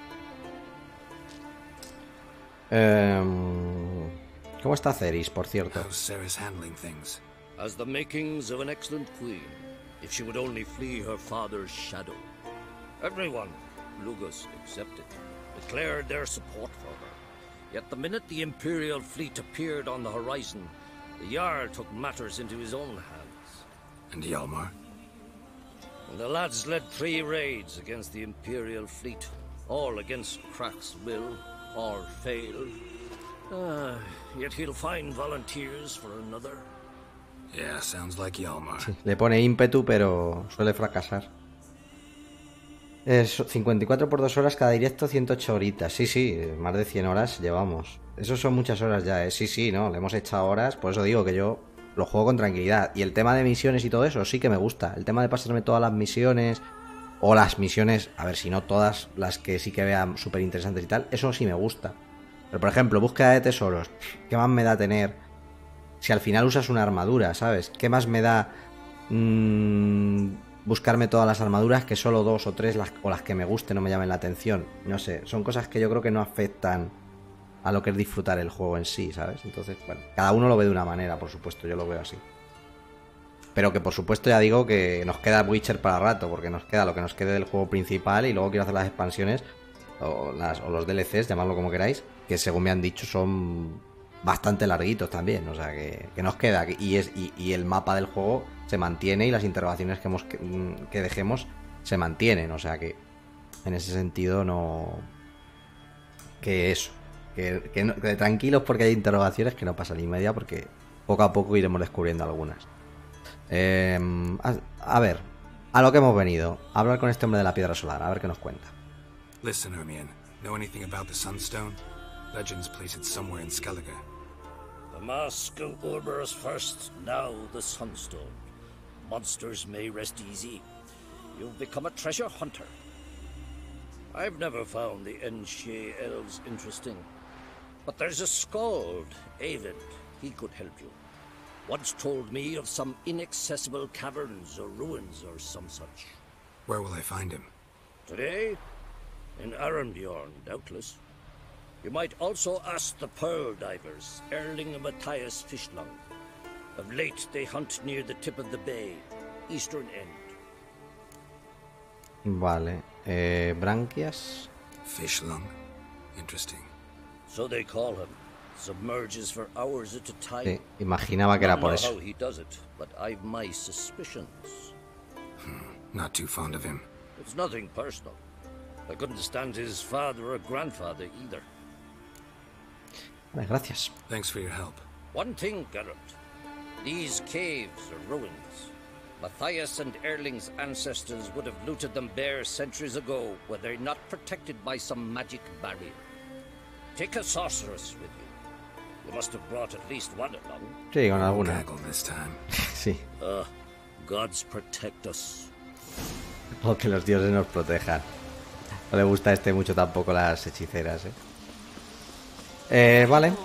Um, ¿Cómo está Cerys, por cierto? How's Sarah's handling things? Has the makings of an excellent queen, if she would only flee her father's shadow. Everyone, Lugos excepted, declared their support for her. Yet the minute the Imperial fleet appeared on the horizon, the Jarl took matters into his own hands. And Hjalmar? And the lads led three raids against the Imperial fleet, all against Krach's will, all failed. Ah, yet he'll find volunteers for another. Yeah, sounds like Hjalmar. Sí, le pone ímpetu, pero suele fracasar. Es cincuenta y cuatro por dos horas cada directo, ciento ocho horitas. Sí, sí, más de cien horas llevamos. Eso son muchas horas ya, ¿eh? Sí, sí, no, le hemos echado horas. Por eso digo que yo lo juego con tranquilidad. Y el tema de misiones y todo eso sí que me gusta. El tema de pasarme todas las misiones, o las misiones, a ver si no todas, las que sí que vean súper interesantes y tal, eso sí me gusta. Pero por ejemplo, búsqueda de tesoros, ¿qué más me da tener? Si al final usas una armadura, ¿sabes? ¿Qué más me da mmm, buscarme todas las armaduras que solo dos o tres las, o las que me gusten o me llamen la atención? No sé, son cosas que yo creo que no afectan a lo que es disfrutar el juego en sí, ¿sabes? Entonces, bueno, cada uno lo ve de una manera, por supuesto, yo lo veo así. Pero que por supuesto ya digo que nos queda Witcher para rato, porque nos queda lo que nos quede del juego principal y luego quiero hacer las expansiones o, las, o los D L Cs, llamadlo como queráis, que según me han dicho son bastante larguitos también, o sea que, que nos queda y, es, y, y el mapa del juego se mantiene y las interrogaciones que, hemos, que, que dejemos se mantienen, o sea que en ese sentido no... que eso, que, que, no, que tranquilos porque hay interrogaciones que no pasan ni media porque poco a poco iremos descubriendo algunas. Eh, a, a ver, a lo que hemos venido, a hablar con este hombre de la piedra solar, a ver qué nos cuenta. Listen, Ermion, know anything about the Sunstone? Legends place it somewhere in Skellige. The Mask of Urber's first, now the Sunstone. Monsters may rest easy. You've become a treasure hunter. I've never found the Enshe elves interesting. But there's a skald, Avid. He could help you. Once told me of some inaccessible caverns or ruins or some such. Where will I find him? Today? In Arenbjorn, doubtless. You might also ask the Pearl Divers, Erling and Matthias Fishlung. Of late, they hunt near the tip of the bay, eastern end. Vale, eh, branquias. Fishlung? Interesting. So they call him. Submerges for hours at a time. Sí, imaginaba que era por eso. I don't know how he does it, but I've my suspicions. Hmm, not too fond of him. It's nothing personal. I couldn't stand his father or grandfather either. Vale, gracias. Thanks for your help. One thing, Geralt. These caves are ruins. Matthias and Erling's ancestors would have looted them bare centuries ago were they not protected by some magic barrier. Take a sorceress with you. You must have brought at least one along. Sí, con alguna. This time. Sí. Uh, gods protect us. O que los dioses nos protejan. No le gusta a este mucho tampoco las hechiceras, ¿eh? Eh, vale.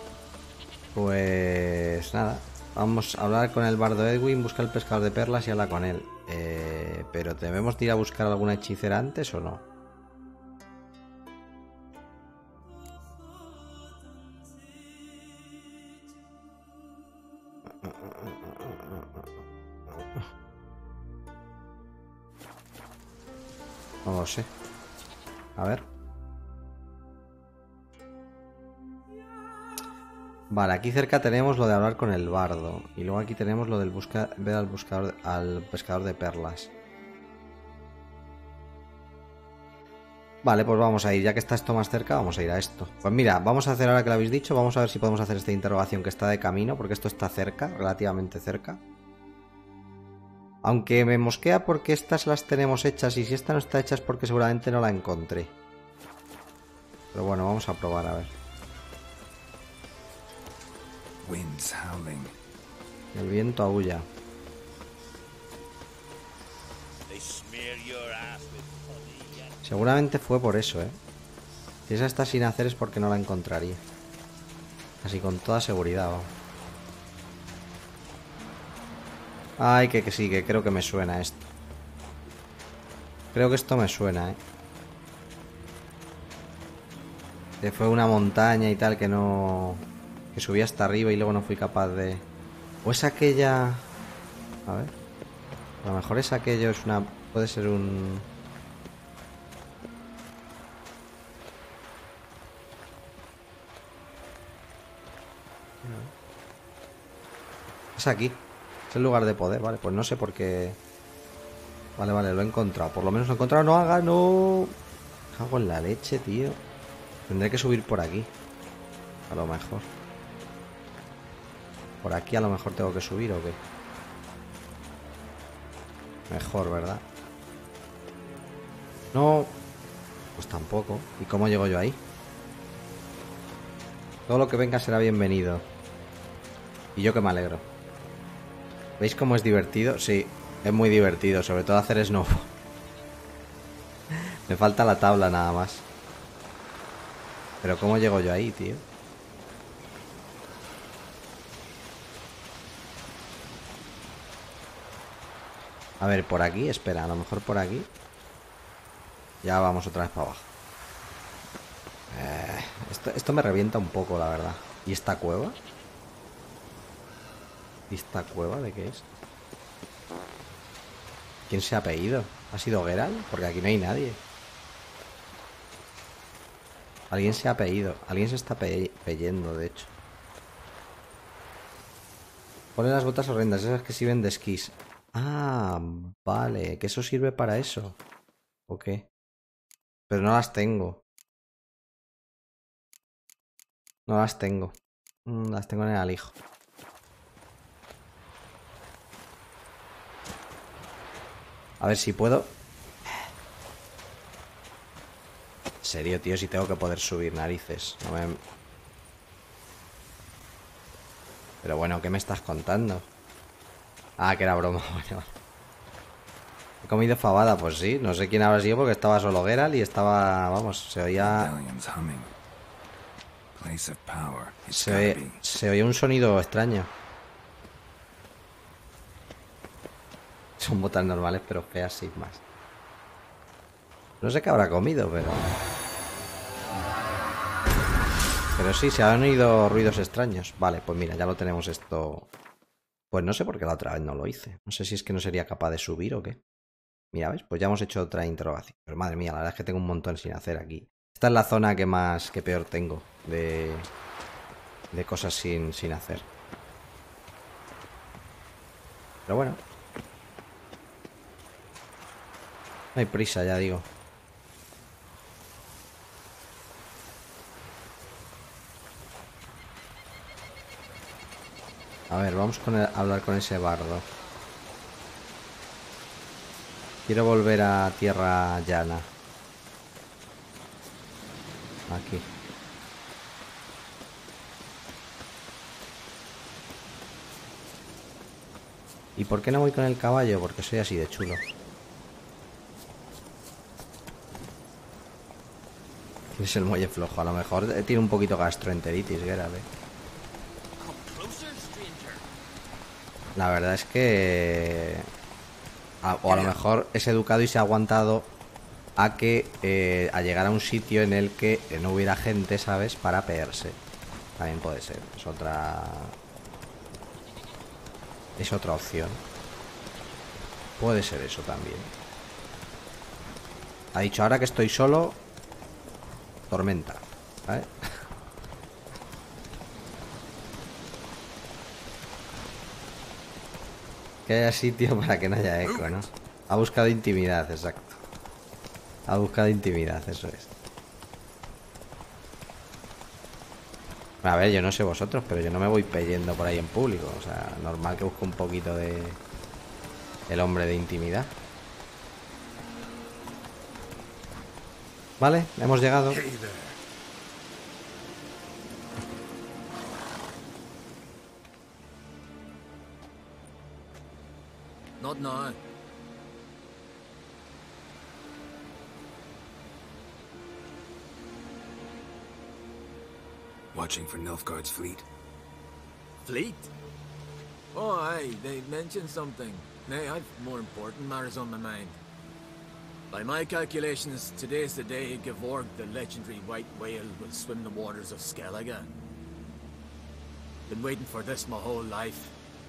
Pues nada. Vamos a hablar con el bardo Edwin, busca el pescador de perlas y habla con él. Eh, pero ¿debemos de ir a buscar alguna hechicera antes o no? No lo sé. A ver. Vale, aquí cerca tenemos lo de hablar con el bardo. Y luego aquí tenemos lo del busca, ver al buscador, al pescador de perlas. Vale, pues vamos a ir, ya que está esto más cerca, vamos a ir a esto. Pues mira, vamos a hacer ahora que lo habéis dicho, vamos a ver si podemos hacer esta interrogación que está de camino, porque esto está cerca, relativamente cerca. Aunque me mosquea porque estas las tenemos hechas, y si esta no está hecha es porque seguramente no la encontré. Pero bueno, vamos a probar a ver. Winds howling. El viento aúlla. Seguramente fue por eso, ¿eh? Si esa está sin hacer es porque no la encontraría. Así con toda seguridad, vamos. Ay, que, que sí, que creo que me suena esto. Creo que esto me suena, ¿eh? Que fue una montaña y tal que no... Que subí hasta arriba y luego no fui capaz de... O es aquella... A ver... A lo mejor es aquello, es una... Puede ser un... Es aquí. Es el lugar de poder, vale. Pues no sé por qué... Vale, vale, lo he encontrado. Por lo menos lo he encontrado. No haga, no... Cago en la leche, tío. Tendré que subir por aquí. A lo mejor. Por aquí a lo mejor tengo que subir o qué. Mejor, ¿verdad? No. Pues tampoco. ¿Y cómo llego yo ahí? Todo lo que venga será bienvenido. Y yo que me alegro. ¿Veis cómo es divertido? Sí, es muy divertido. Sobre todo hacer snowboard. Me falta la tabla nada más. Pero ¿cómo llego yo ahí, tío? A ver, por aquí, espera, a lo mejor por aquí. Ya vamos otra vez para abajo. Eh, esto, esto me revienta un poco, la verdad. ¿Y esta cueva? ¿Y esta cueva de qué es? ¿Quién se ha apellido? ¿Ha sido Geralt? Porque aquí no hay nadie. Alguien se ha apellido. Alguien se está pe peyendo, de hecho. Pone las botas horrendas, esas que sirven de esquís. Ah, vale. Que eso sirve para eso. ¿O qué? Pero no las tengo. No las tengo. Mm, las tengo en el alijo. A ver si puedo. En serio, tío, si tengo que poder subir, narices. No me... Pero bueno, ¿qué me estás contando? Ah, que era broma. Bueno. He comido fabada, pues sí. No sé quién habrá sido porque estaba solo Geralt y estaba... Vamos, se oía... Se, oye... se oía un sonido extraño. Son botas normales, pero feas sin más. No sé qué habrá comido, pero... Pero sí, se han oído ruidos extraños. Vale, pues mira, ya lo tenemos esto... Pues no sé por qué la otra vez no lo hice. No sé si es que no sería capaz de subir o qué. Mira, ¿ves? Pues ya hemos hecho otra interrogación. Pero madre mía, la verdad es que tengo un montón sin hacer aquí. Esta es la zona que más, que peor tengo de... De cosas sin, sin hacer. Pero bueno. No hay prisa, ya digo. A ver, vamos con el, a hablar con ese bardo. Quiero volver a tierra llana. Aquí. ¿Y por qué no voy con el caballo? Porque soy así de chulo. Es el muelle flojo. A lo mejor tiene un poquito gastroenteritis, Geralt, ¿eh? La verdad es que... A, o a lo mejor es educado y se ha aguantado a que... Eh, a llegar a un sitio en el que no hubiera gente, ¿sabes? Para peerse. También puede ser. Es otra... Es otra opción. Puede ser eso también. Ha dicho, ahora que estoy solo... Tormenta, ¿vale? Que haya sitio para que no haya eco, ¿no? Ha buscado intimidad, exacto. Ha buscado intimidad, eso es. A ver, yo no sé vosotros, pero yo no me voy peyendo por ahí en público. O sea, normal que busque un poquito de... el hombre de intimidad. Vale, hemos llegado. Not now. Watching for Nilfgaard's fleet. Fleet? Oh, aye, they mentioned something. Nay, I've more important matters on my mind. By my calculations, today's the day Gevorg, the legendary white whale, will swim the waters of Skellige. Been waiting for this my whole life.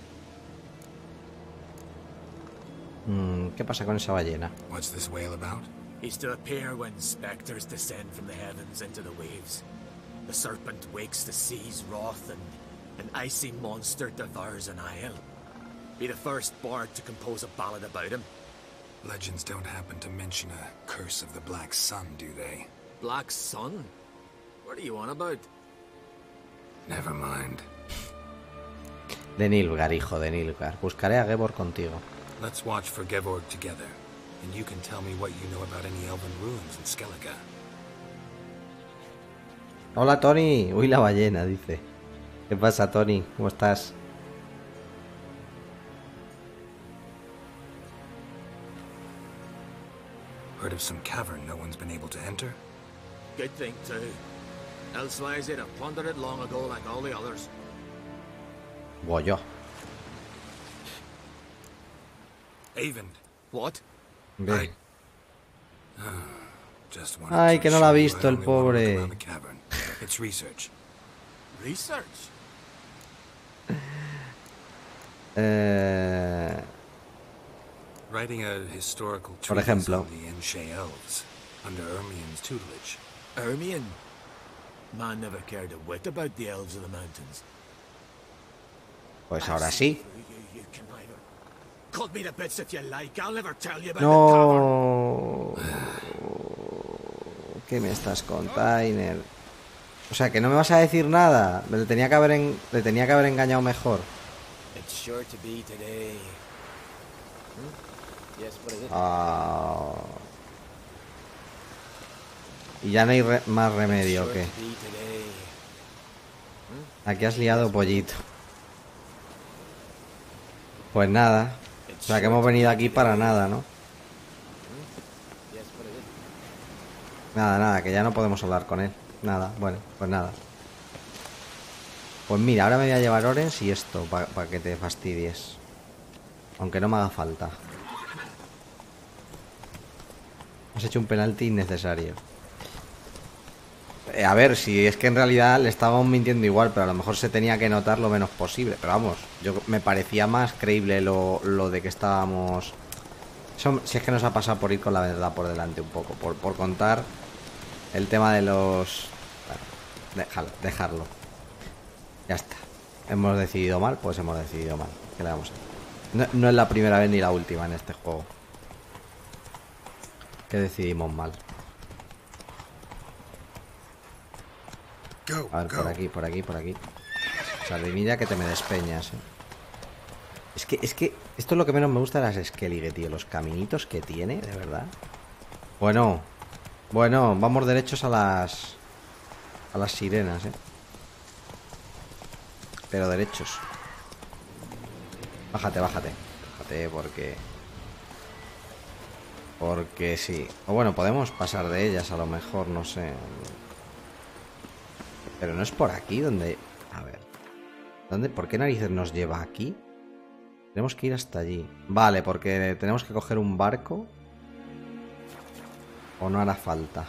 Mm, ¿Qué pasa con esa ballena? What's this whale about? He's to appear when specters descend from the heavens into the waves. The serpent wakes the sea's wrath, and an icy monster devours an isle. Be the first bard to compose a ballad about him. Legends don't happen to mention a curse of the Black Sun, do they? Black Sun? What are you on about? Never mind. De Nilfgaard, hijo de Nilfgaard. Buscaré a Gevorg contigo. Let's watch for Gevorg together, and you can tell me what you know about any elven ruins in Skellige. Hola, Tony. Uy, la ballena, dice. ¿Qué pasa, Tony? ¿Cómo estás? Heard of some cavern no one's been able to enter? Good thing, too. Elsewise, they'd have plundered it long ago like all the others. Voy yo. Avon. What? Ve. Just Ay, que no la ha visto el pobre. It's research. Research? Eh... Writing a historical Por ejemplo. on the Enshe elves under Ermien's tutelage. Ermien? Man never cared a whit about the elves of the mountains. Pues ahora sí. Cut me to bits if you like. I'll never tell you about No. ¿Qué me estás contando? O sea, que no me vas a decir nada. Le tenía que haber en... le tenía que haber engañado mejor. It's sure to be today. Hmm? Yes, what is it? Ah. Y ya no hay re más remedio, ¿o qué? Aquí has liado, pollito. Pues nada. O sea, que hemos venido aquí para nada, ¿no? Nada, nada, que ya no podemos hablar con él. Nada, bueno, pues nada. Pues mira, ahora me voy a llevar Orens y esto, para pa que te fastidies. Aunque no me haga falta. Has hecho un penalti innecesario. Eh, a ver, si es que en realidad le estábamos mintiendo igual, pero a lo mejor se tenía que notar lo menos posible. Pero vamos, yo me parecía más creíble lo, lo de que estábamos... Eso, si es que nos ha pasado por ir con la verdad por delante un poco. Por, por contar el tema de los... Bueno, déjalo, dejarlo. Ya está. Hemos decidido mal, pues hemos decidido mal. ¿Qué le vamos a hacer? No, no es la primera vez ni la última en este juego que decidimos mal. A ver, por aquí, por aquí, por aquí. Sardinilla, que te me despeñas, ¿eh? Es que, es que esto es lo que menos me gusta de las Skellige, tío. Los caminitos que tiene, de verdad. Bueno, bueno, vamos derechos a las... a las sirenas, ¿eh? Pero derechos. Bájate, bájate. Bájate porque... Porque sí. O bueno, podemos pasar de ellas a lo mejor, no sé. Pero no es por aquí donde... A ver. ¿Dónde? ¿Por qué narices nos lleva aquí? Tenemos que ir hasta allí. Vale, porque tenemos que coger un barco. ¿O no hará falta?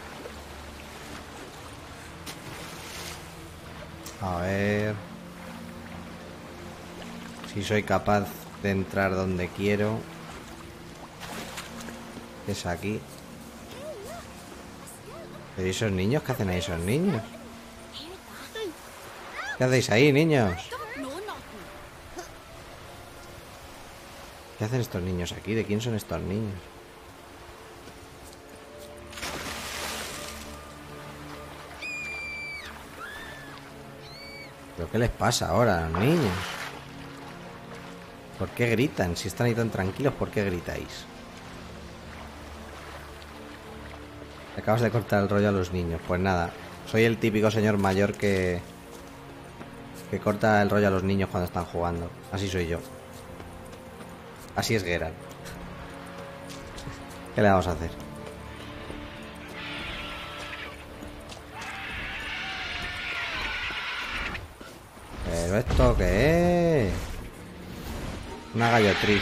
A ver... Si soy capaz de entrar donde quiero. Es aquí. ¿Pero esos niños? ¿Qué hacen ahí esos niños? ¿Qué hacéis ahí, niños? ¿Qué hacen estos niños aquí? ¿De quién son estos niños? ¿Pero qué les pasa ahora a los niños? ¿Por qué gritan? Si están ahí tan tranquilos, ¿por qué gritáis? Acabas de cortar el rollo a los niños. Pues nada, soy el típico señor mayor que... que corta el rollo a los niños cuando están jugando. Así soy yo. Así es Geralt. ¿Qué le vamos a hacer? ¿Pero esto qué es? Una gallotriz.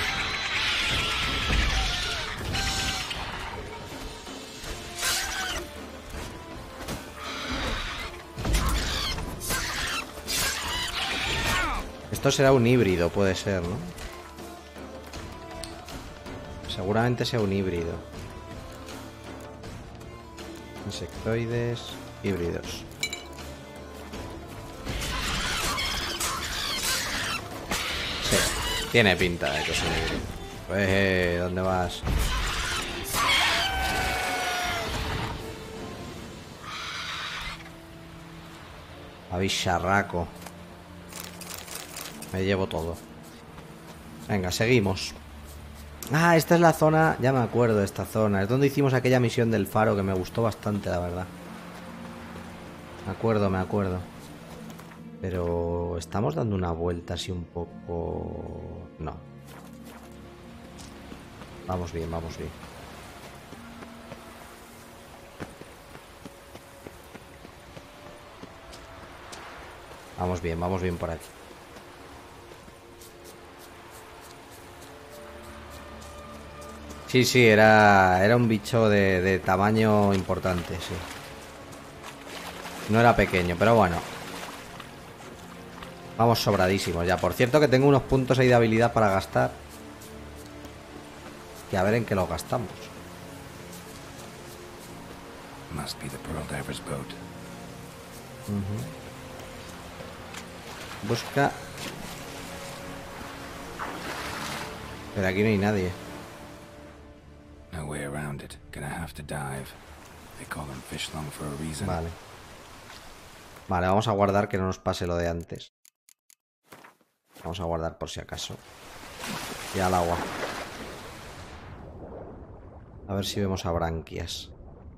Esto será un híbrido, puede ser, ¿no? Seguramente sea un híbrido. Insectoides, híbridos. Sí, tiene pinta de que es un híbrido. Pues, ¿dónde vas? A bicharraco. Me llevo todo. Venga, seguimos. Ah, esta es la zona. Ya me acuerdo de esta zona. Es donde hicimos aquella misión del faro que me gustó bastante, la verdad. Me acuerdo, me acuerdo. Pero estamos dando una vuelta así un poco... No. Vamos bien, vamos bien. Vamos bien, vamos bien por aquí. Sí, sí, era, era un bicho de, de tamaño importante, sí. No era pequeño, pero bueno. Vamos sobradísimos ya. Por cierto que tengo unos puntos ahí de habilidad para gastar. Y a ver en qué los gastamos. Must be the Pearl Diver's boat. Uh-huh. Busca. Pero aquí no hay nadie. No way around it. Gonna have to dive. They call them fishlong for a reason. Vale. Vale, vamos a guardar que no nos pase lo de antes. Vamos a guardar por si acaso. Y al agua. A ver si vemos a branquias.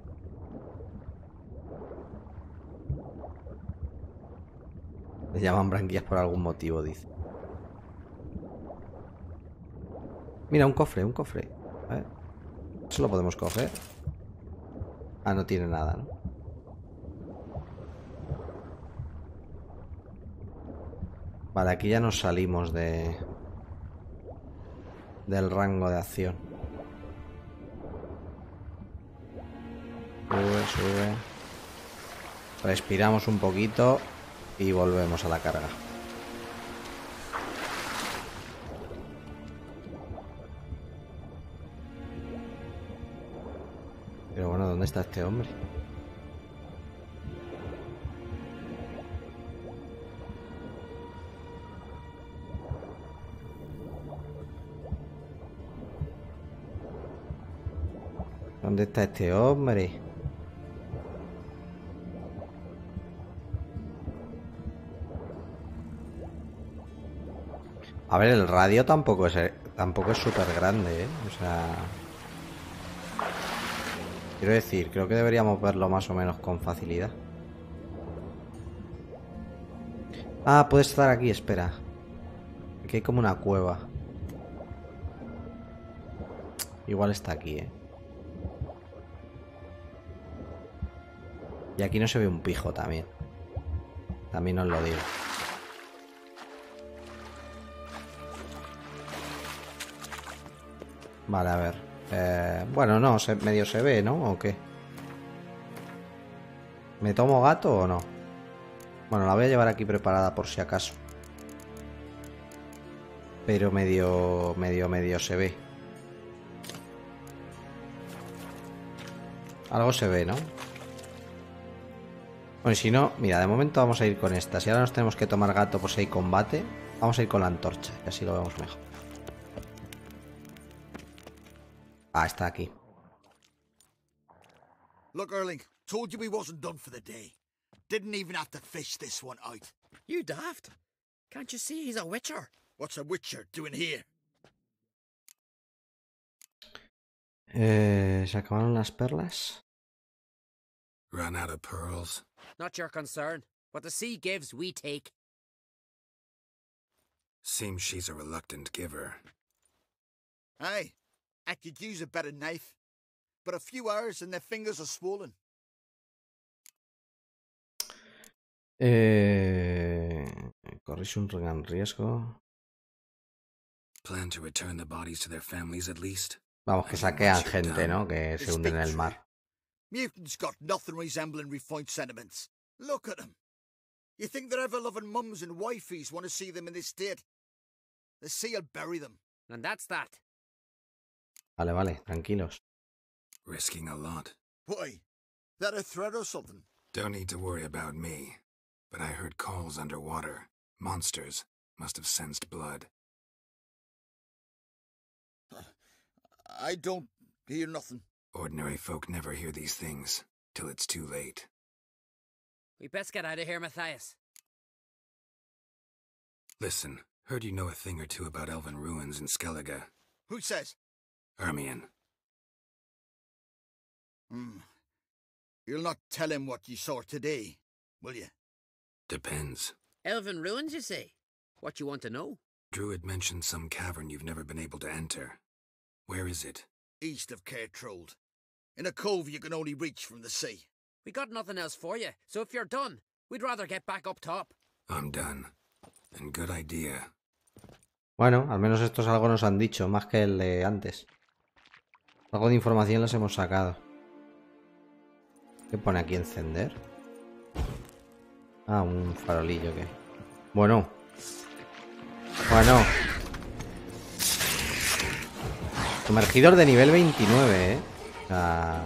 Le llaman branquias por algún motivo, dice. Mira, un cofre, un cofre. A ver. ¿Eso lo podemos coger? Ah, no tiene nada, ¿no? Vale, aquí ya nos salimos de... del rango de acción. Sube, sube. Respiramos un poquito y volvemos a la carga. Pero bueno, ¿dónde está este hombre? ¿Dónde está este hombre? A ver, el radio tampoco es tampoco es súper grande, ¿eh? O sea... Quiero decir, creo que deberíamos verlo más o menos con facilidad. Ah, puede estar aquí, espera. Aquí hay como una cueva. Igual está aquí, ¿eh? Y aquí no se ve un pijo también. También os lo digo. Vale, a ver. Eh, bueno, no, se, medio se ve, ¿no? ¿O qué? ¿Me tomo gato o no? Bueno, la voy a llevar aquí preparada por si acaso. pero medio, medio, medio se ve. Algo se ve, ¿no? Bueno, y si no, mira, de momento vamos a ir con esta. Si ahora nos tenemos que tomar gato por si hay combate, vamos a ir con la antorcha, y así lo vemos mejor. Ah, está aquí. Look, Erling, told you we wasn't done for the day. Didn't even have to fish this one out. You daft. Can't you see he's a witcher? What's a witcher doing here? Eh, ¿Se acabaron las perlas? Run out of pearls? Not your concern. What the sea gives, we take. Seems she's a reluctant giver. Aye, I could use a better knife. But a few hours and their fingers are swollen. Eh, corréis un gran riesgo. Plan to return the bodies to their families at least. Vamos, que saquean gente, ¿no? Que se hunden en el mar. Mutants got nothing resembling refined sentiments. Look at them. You think their ever-loving mums and wifeys want to see them in this state? The sea will bury them. And that's that. Vale, vale, tranquilos. Risking a lot. Why? That a threat or something? Don't need to worry about me. But I heard calls underwater. Monsters must have sensed blood. I don't hear nothing. Ordinary folk never hear these things till it's too late. We best get out of here, Matthias. Listen, heard you know a thing or two about elven ruins in Skellige. Who says? Ermion. Hmm. You'll not tell him what you saw today, will you? Depends. Elven ruins, you say? What you want to know? Druid mentioned some cavern you've never been able to enter. Where is it? East of Cairtrold. In a cove you can only reach from the sea. We got nothing else for you, so if you're done, we'd rather get back up top. I'm done. And good idea. Bueno, al menos estos algo nos han dicho, más que el de antes. Algo de información les hemos sacado. ¿Qué pone aquí encender? Ah, un farolillo que... Bueno. Bueno. Sumergidor de nivel veintinueve, ¿eh? O sea...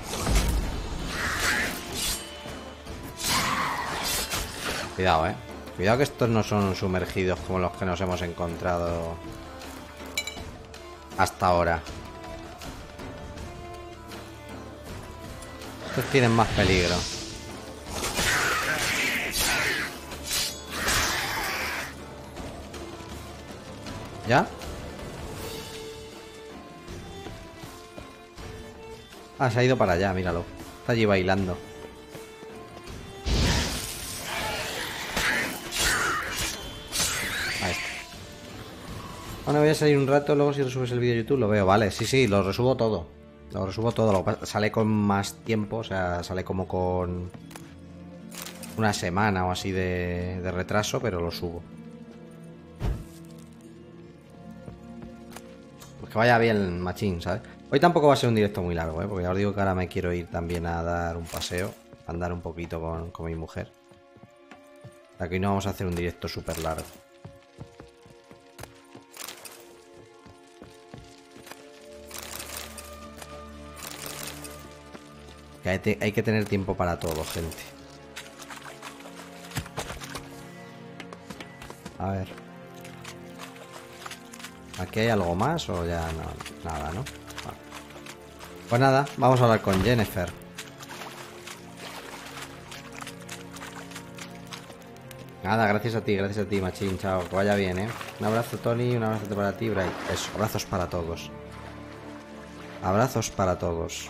Cuidado, ¿eh? Cuidado que estos no son sumergidos como los que nos hemos encontrado hasta ahora. Estos tienen más peligro. ¿Ya? Ah, se ha ido para allá, míralo. Está allí bailando. Ahí está. Bueno, voy a salir un rato, luego si resubes el vídeo a YouTube lo veo. Vale, sí, sí, lo resubo todo. Lo resubo todo. Lo que pasa, sale con más tiempo, o sea, sale como con una semana o así de, de retraso, pero lo subo. Pues que vaya bien, machín, ¿sabes? Hoy tampoco va a ser un directo muy largo, ¿eh? Porque ya os digo que ahora me quiero ir también a dar un paseo, a andar un poquito con, con mi mujer. Aquí no vamos a hacer un directo súper largo. Que hay, te, hay que tener tiempo para todo, gente. A ver. ¿Aquí hay algo más o ya no? Nada, ¿no? Vale. Pues nada, vamos a hablar con Yennefer. Nada, gracias a ti, gracias a ti, machín, chao, que vaya bien, ¿eh? Un abrazo, Tony, un abrazo para ti, Bray. Eso, abrazos para todos. Abrazos para todos.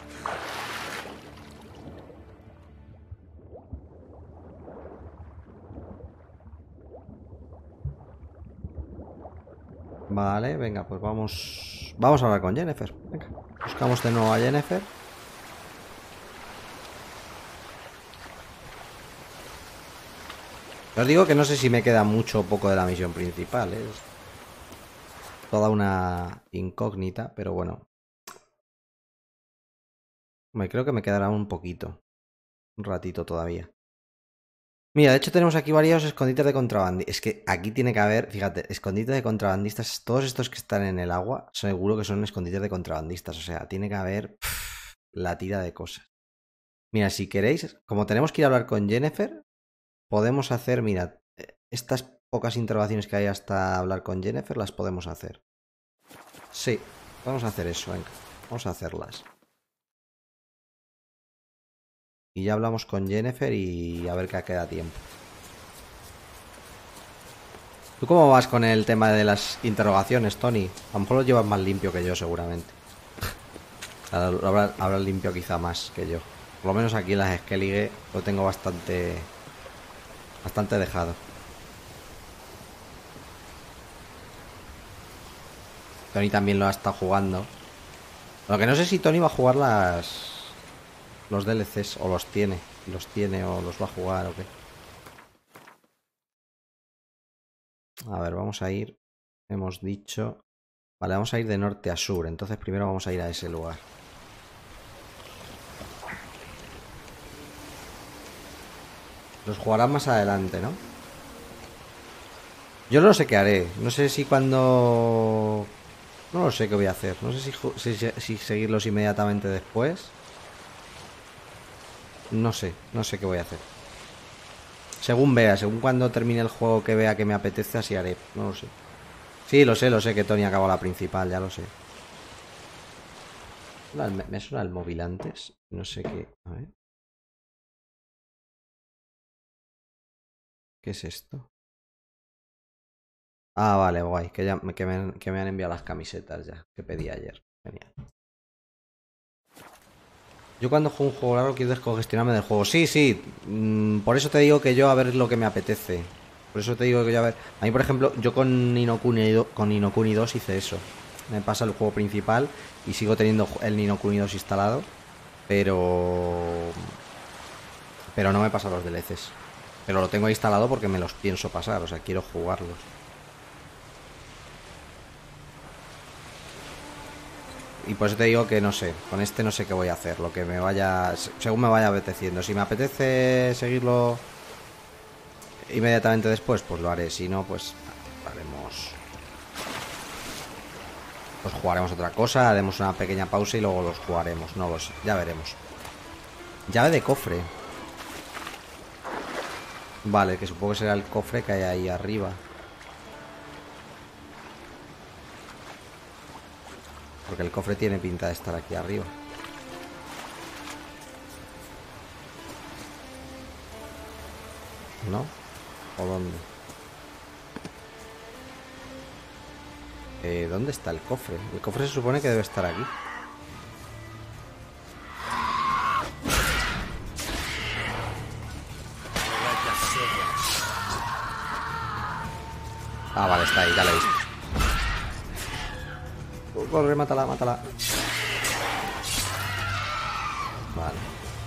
Vale, venga, pues vamos... Vamos a hablar con Yennefer. Venga, buscamos de nuevo a Yennefer. Os digo que no sé si me queda mucho o poco de la misión principal, ¿eh? Es toda una incógnita, pero bueno. Me creo que me quedará un poquito. Un ratito todavía. Mira, de hecho tenemos aquí varios escondites de contrabandistas. Es que aquí tiene que haber, fíjate, escondites de contrabandistas. Todos estos que están en el agua, seguro que son escondites de contrabandistas. O sea, tiene que haber pff, la tira de cosas. Mira, si queréis, como tenemos que ir a hablar con Yennefer, podemos hacer, mira, estas pocas interrogaciones que hay hasta hablar con Yennefer, las podemos hacer. Sí, vamos a hacer eso, venga, vamos a hacerlas. Y ya hablamos con Yennefer y a ver qué queda tiempo. ¿Tú cómo vas con el tema de las interrogaciones, Tony? A lo mejor lo llevas más limpio que yo, seguramente. Lo habrás habrá limpio quizá más que yo. Por lo menos aquí en las Skellige lo tengo bastante... Bastante dejado. Tony también lo ha estado jugando. Lo que no sé si Tony va a jugar las... Los D L Cs, o los tiene. Los tiene o los va a jugar o qué. A ver, vamos a ir. Hemos dicho... Vale, vamos a ir de norte a sur. Entonces primero vamos a ir a ese lugar. Los jugarán más adelante, ¿no? Yo no sé qué haré. No sé si cuando... No lo sé qué voy a hacer. No sé si, si, si seguirlos inmediatamente después. No sé, no sé qué voy a hacer. Según vea, según cuando termine el juego que vea que me apetece, así haré. No lo sé. Sí, lo sé, lo sé que Tony acabó la principal, ya lo sé. Me suena el móvil antes. No sé qué. A ver. ¿Qué es esto? Ah, vale, guay. Que, ya, que, me, que me han enviado las camisetas ya. Que pedí ayer. Genial. Yo cuando juego un juego largo quiero descongestionarme del juego. Sí, sí. Mmm, por eso te digo que yo a ver lo que me apetece. Por eso te digo que yo a ver... A mí, por ejemplo, yo con Ni no Kuni, con Ni no Kuni dos hice eso. Me pasa el juego principal y sigo teniendo el Ni no Kuni dos instalado. Pero... Pero no me pasa los D L Cs. Pero lo tengo instalado porque me los pienso pasar. O sea, quiero jugarlos. Y por eso te digo que no sé, con este no sé qué voy a hacer, lo que me vaya, según me vaya apeteciendo. Si me apetece seguirlo inmediatamente después, pues lo haré. Si no, pues haremos, pues jugaremos otra cosa, haremos una pequeña pausa y luego los jugaremos. No lo sé, ya veremos. Llave de cofre. Vale, que supongo que será el cofre que hay ahí arriba. Porque el cofre tiene pinta de estar aquí arriba. ¿No? ¿O dónde? Eh, ¿dónde está el cofre? El cofre se supone que debe estar aquí. Ah, vale, está ahí, ya lo he visto. Corre, mátala, mátala. Vale.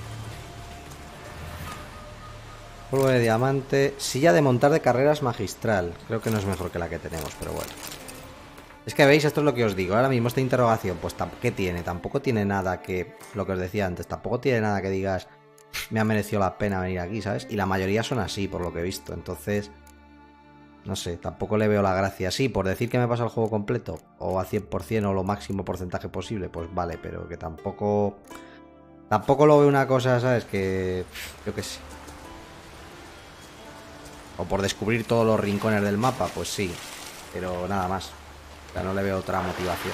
Polvo de diamante. Silla de montar de carreras magistral. Creo que no es mejor que la que tenemos, pero bueno. Es que veis, esto es lo que os digo. Ahora mismo esta interrogación, pues ¿qué tiene? Tampoco tiene nada que... Lo que os decía antes, tampoco tiene nada que digas me ha merecido la pena venir aquí, ¿sabes? Y la mayoría son así, por lo que he visto. Entonces... No sé, tampoco le veo la gracia. Sí, por decir que me pasa el juego completo, o a cien por cien o lo máximo porcentaje posible, pues vale, pero que tampoco... Tampoco lo veo una cosa, ¿sabes? Que... Yo qué sé. O por descubrir todos los rincones del mapa, pues sí. Pero nada más. O sea, no le veo otra motivación.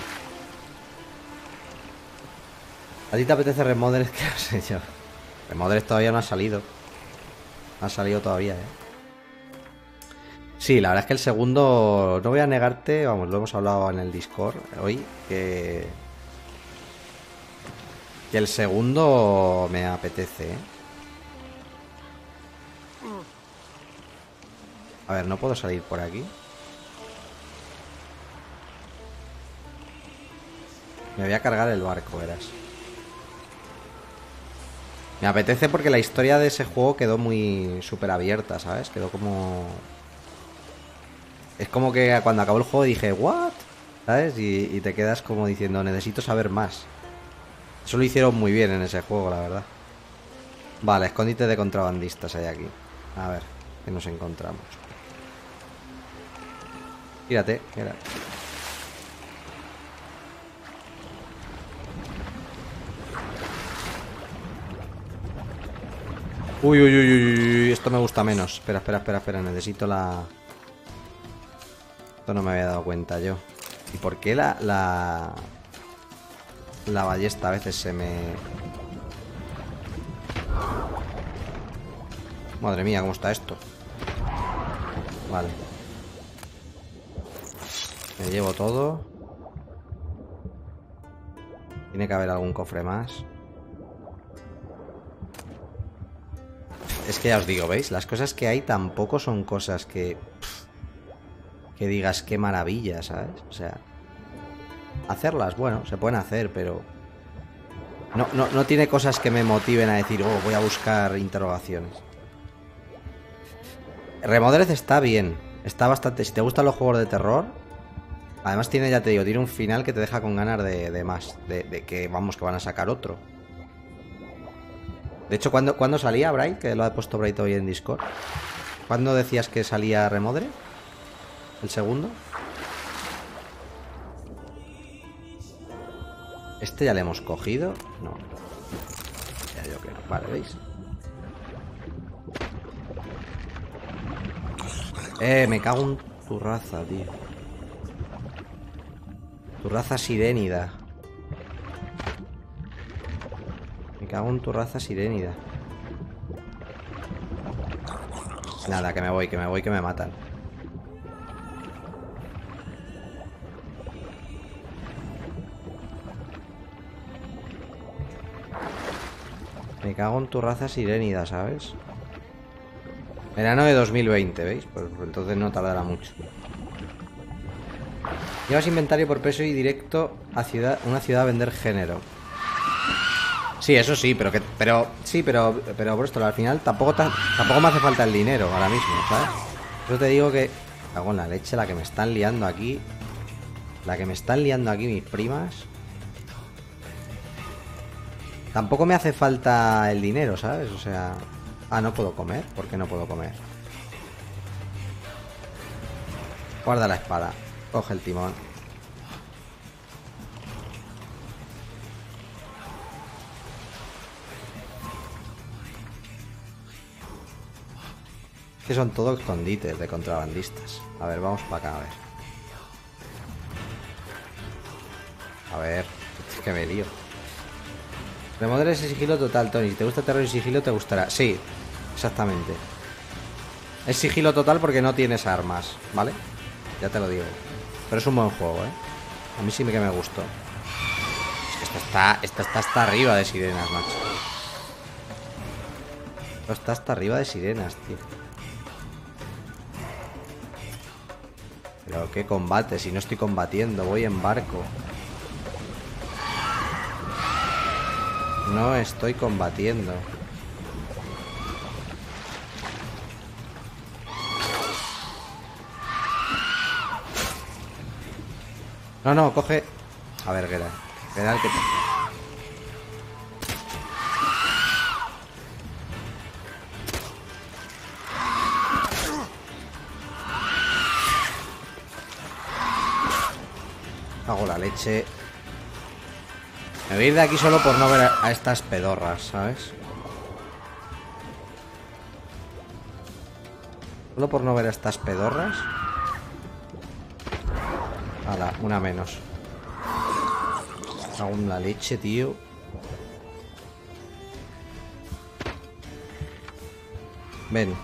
¿A ti te apetece Remodeled? Que no sé yo. Remodeled todavía no ha salido. No ha salido todavía, ¿eh? Sí, la verdad es que el segundo, no voy a negarte, vamos, lo hemos hablado en el Discord hoy, que, que el segundo me apetece, ¿eh? A ver, no puedo salir por aquí. Me voy a cargar el barco, verás. Me apetece porque la historia de ese juego quedó muy súper abierta, ¿sabes? Quedó como... Es como que cuando acabó el juego dije, ¿what? ¿Sabes? Y, y te quedas como diciendo, necesito saber más. Eso lo hicieron muy bien en ese juego, la verdad. Vale, escondite de contrabandistas hay aquí. A ver, ¿qué nos encontramos? Fíjate, mira. Uy, uy, uy, uy, uy, esto me gusta menos. Espera, espera, espera, espera, necesito la... Esto no me había dado cuenta yo. ¿Y por qué la... La, la ballesta a veces se me... Madre mía, ¿cómo está esto? Vale. Me llevo todo. Tiene que haber algún cofre más. Es que ya os digo, ¿veis? Las cosas que hay tampoco son cosas que... Pff, que digas qué maravilla, ¿sabes? O sea... Hacerlas, bueno, se pueden hacer, pero... No, no, no tiene cosas que me motiven a decir, oh, voy a buscar interrogaciones. Remodeled está bien. Está bastante... Si te gustan los juegos de terror... Además tiene, ya te digo, tiene un final que te deja con ganas de, de más. De, de que, vamos, que van a sacar otro. De hecho, ¿cuándo, ¿cuándo salía Bright? Que lo ha puesto Bright hoy en Discord. ¿Cuándo decías que salía Remodeled? ¿El segundo? ¿Este ya le hemos cogido? No. Ya yo creo. Vale, ¿veis? Eh, me cago en tu raza, tío. Tu raza sirénida. Me cago en tu raza sirénida. Nada, que me voy, que me voy, que me matan. Me cago en tu raza sirénida, ¿sabes? Verano de dos mil veinte, ¿veis? Pues entonces no tardará mucho. Llevas inventario por peso y directo a ciudad, una ciudad a vender género. Sí, eso sí, pero que, pero sí, pero, pero por esto al final tampoco, ta, tampoco me hace falta el dinero ahora mismo, ¿sabes? Yo te digo que cago en la leche, la que me están liando aquí, la que me están liando aquí mis primas. Tampoco me hace falta el dinero, ¿sabes? O sea, ah, no puedo comer. ¿Por qué no puedo comer? Guarda la espada. Coge el timón. Que son todos escondites de contrabandistas. A ver, vamos para acá, a ver. A ver, es que me lío. Remodeled ese sigilo total, Tony. Si te gusta terror y sigilo, te gustará. Sí, exactamente. Es sigilo total porque no tienes armas, ¿vale? Ya te lo digo. Pero es un buen juego, ¿eh? A mí sí que me gustó. Es que esto está, esto está hasta arriba de sirenas, macho. Esto está hasta arriba de sirenas, tío. Pero qué combate, si no estoy combatiendo, voy en barco. No estoy combatiendo. No, no, coge... A ver, Geralt. Geralt, que... Hago la leche. Me voy a ir de aquí solo por no ver a estas pedorras, ¿sabes? Solo por no ver a estas pedorras. Hala, una menos. Hago la leche, tío. Ven.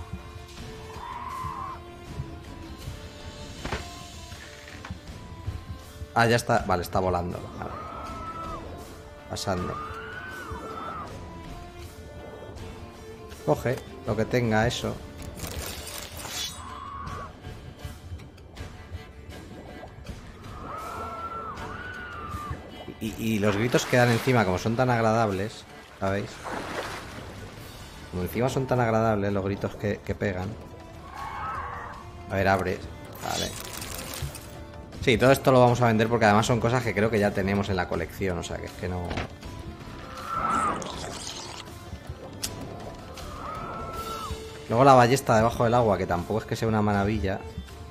Ah, ya está. Vale, está volando. Vale. Pasando. Coge lo que tenga eso. Y, y los gritos que dan encima, como son tan agradables, ¿sabéis? Como encima son tan agradables los gritos que, que pegan. A ver, abre. Vale. Sí, todo esto lo vamos a vender porque además son cosas que creo que ya tenemos en la colección. O sea, que es que no... Luego la ballesta debajo del agua, que tampoco es que sea una maravilla.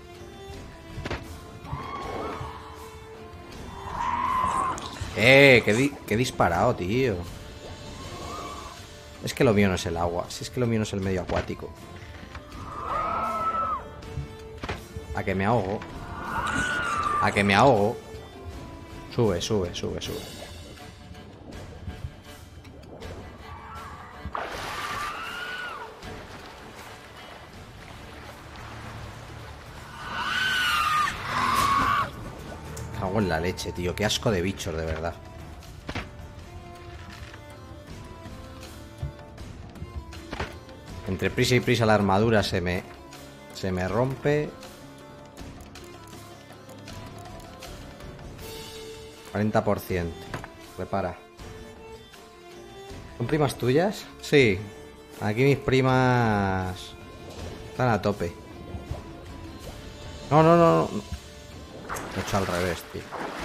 Eh, qué, di qué disparado, tío. Es que lo mío no es el agua. Si es que lo mío no es el medio acuático. A que me ahogo. A que me ahogo. Sube, sube, sube, sube. Cago en la leche, tío. Qué asco de bichos, de verdad. Entre prisa y prisa la armadura se me... Se me rompe. cuarenta por ciento. Repara. ¿Son primas tuyas? Sí. Aquí mis primas... Están a tope. No, no, no, no. Lo he hecho al revés, tío.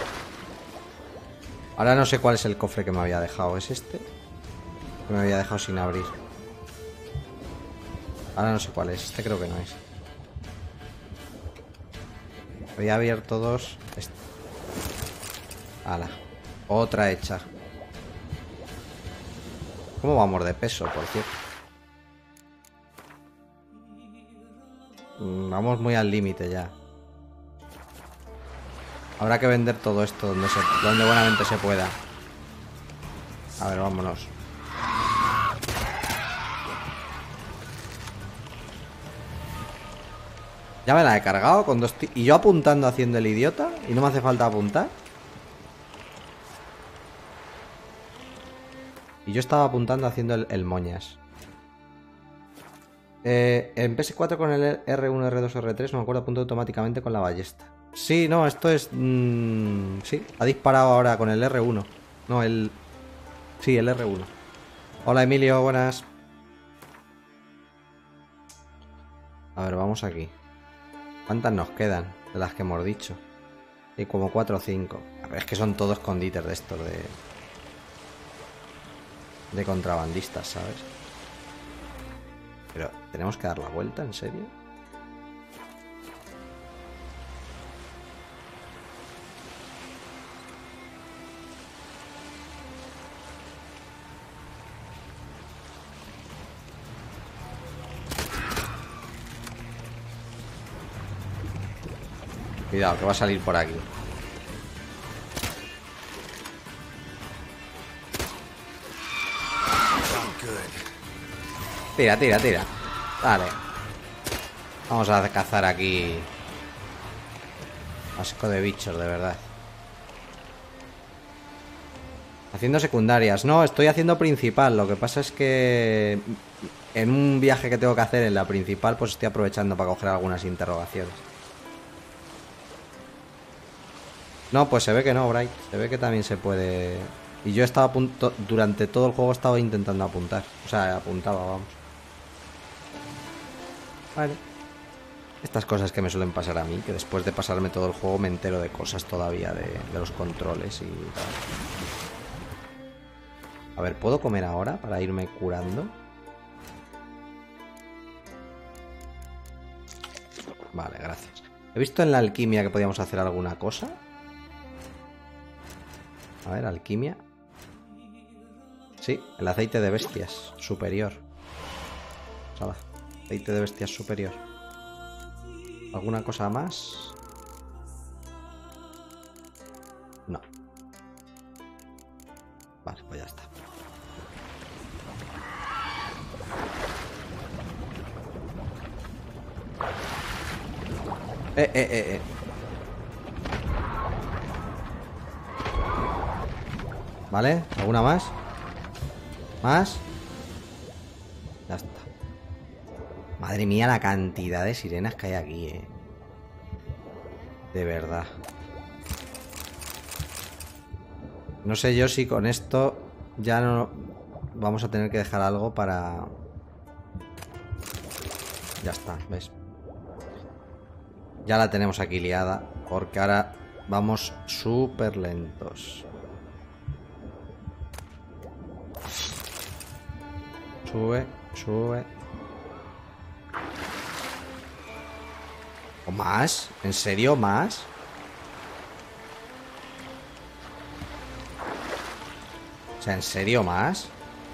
Ahora no sé cuál es el cofre que me había dejado. ¿Es este? Que me había dejado sin abrir. Ahora no sé cuál es. Este creo que no es. Había abierto dos. Este. Ala. Otra hecha. ¿Cómo vamos de peso, por cierto? Vamos muy al límite ya. Habrá que vender todo esto donde, se, donde buenamente se pueda. A ver, vámonos. Ya me la he cargado con dos... Y yo apuntando haciendo el idiota. Y no me hace falta apuntar. Y yo estaba apuntando haciendo el, el moñas. Eh, en P S cuatro con el R uno, R dos, R tres no me acuerdo, apunto automáticamente con la ballesta. Sí, no, esto es... Mmm, sí, ha disparado ahora con el R uno. No, el... Sí, el R uno. Hola Emilio, buenas. A ver, vamos aquí. ¿Cuántas nos quedan de las que hemos dicho? Y como cuatro o cinco. A ver, es que son todos escondites de estos de... De contrabandistas, ¿sabes? Pero, ¿tenemos que dar la vuelta? ¿En serio? Cuidado, que va a salir por aquí. Tira, tira, tira. Vale. Vamos a cazar aquí. Asco de bichos, de verdad. Haciendo secundarias. No, estoy haciendo principal. Lo que pasa es que en un viaje que tengo que hacer en la principal, pues estoy aprovechando para coger algunas interrogaciones. No, pues se ve que no, Bright. Se ve que también se puede... Y yo estaba a punto... Durante todo el juego estaba intentando apuntar. O sea, apuntaba, vamos. Vale. Estas cosas que me suelen pasar a mí, que después de pasarme todo el juego me entero de cosas todavía de, de los controles y tal. A ver, ¿puedo comer ahora para irme curando? Vale, gracias. He visto en la alquimia que podíamos hacer alguna cosa. A ver, alquimia. Sí, el aceite de bestias superior. Sala. Aceite de bestias superior. ¿Alguna cosa más? No. Vale, pues ya está. Eh, eh, eh, eh. Vale, ¿alguna más? ¿Más? Ya está. Madre mía, la cantidad de sirenas que hay aquí, eh. De verdad. No sé yo si con esto ya no vamos a tener que dejar algo para... Ya está, ¿ves? Ya la tenemos aquí liada, porque ahora vamos súper lentos. Sube, sube. ¿O más? ¿En serio más? O sea, ¿en serio más?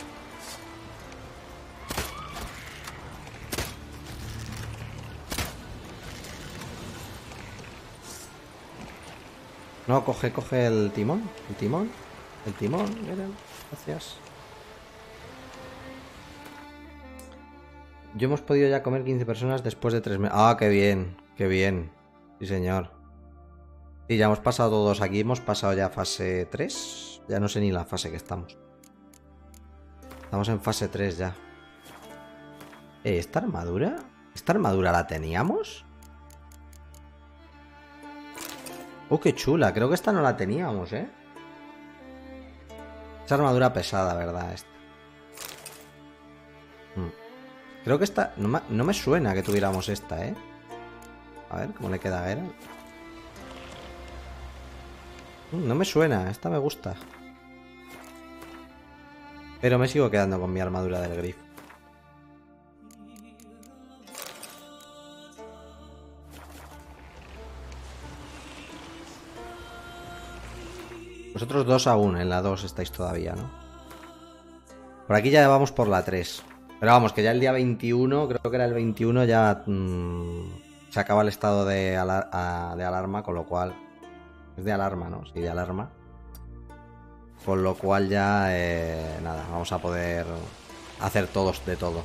No, coge, coge el timón. El timón. El timón, mira. Gracias. Yo hemos podido ya comer quince personas después de tres meses. Ah, qué bien, qué bien. Sí, señor. Y ya hemos pasado todos aquí. Hemos pasado ya fase tres. Ya no sé ni la fase que estamos. Estamos en fase tres ya. Eh, ¿esta armadura? ¿Esta armadura la teníamos? Oh, qué chula. Creo que esta no la teníamos, ¿eh? Esa armadura pesada, ¿verdad? Esta. Hmm. Creo que esta... No me, no me suena que tuviéramos esta, ¿eh? A ver, ¿cómo le queda a Geralt? No me suena. Esta me gusta. Pero me sigo quedando con mi armadura del grifo. Vosotros dos aún, en la dos estáis todavía, ¿no? Por aquí ya vamos por la tres. Pero vamos, que ya el día veintiuno, creo que era el veintiuno, ya mmm, se acaba el estado de, alar a, de alarma, con lo cual... Es de alarma, ¿no? Sí, de alarma. Con lo cual ya, eh, nada, vamos a poder hacer todos de todo.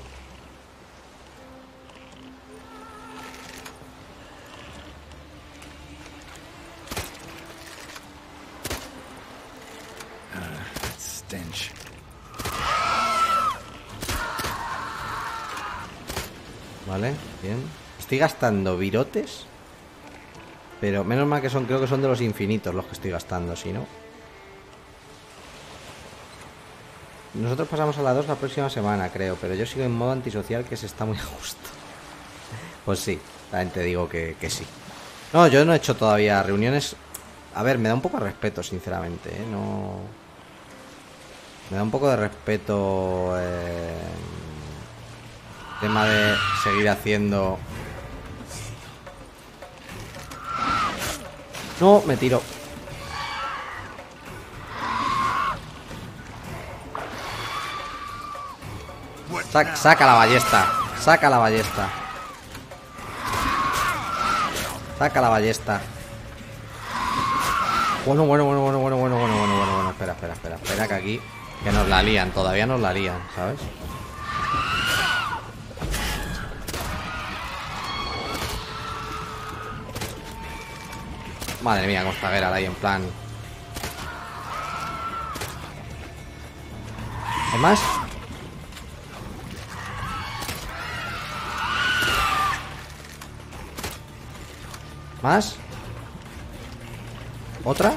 Uh, stench. Vale, bien. Estoy gastando virotes. Pero menos mal que son, creo que son de los infinitos los que estoy gastando, si no. Nosotros pasamos a la dos la próxima semana, creo. Pero yo sigo en modo antisocial, que se está muy a gusto. Pues sí, también te digo que, que sí. No, yo no he hecho todavía reuniones. A ver, me da un poco de respeto, sinceramente, ¿eh? No... Me da un poco de respeto... Eh... tema de seguir haciendo... No, me tiro. Saca, saca la ballesta. Saca la ballesta. Saca la ballesta. Bueno, bueno, bueno, bueno, bueno, bueno, bueno, bueno, bueno, bueno. Espera, espera, espera. Espera que aquí... Que nos la lían. Todavía nos la lían, ¿sabes? Madre mía, con Geralt ahí en plan. ¿Hay más? ¿Más? ¿Otra?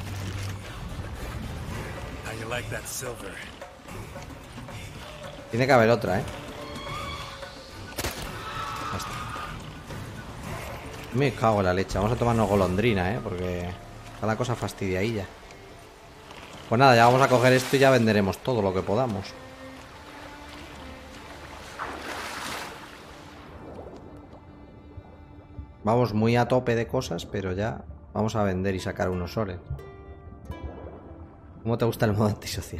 Tiene que haber otra, ¿eh? Me cago en la leche. Vamos a tomarnos golondrina, ¿eh? Porque está la cosa fastidiadilla. Pues nada, ya vamos a coger esto y ya venderemos todo lo que podamos. Vamos muy a tope de cosas, pero ya vamos a vender y sacar unos soles. ¿Cómo te gusta el modo antisocial?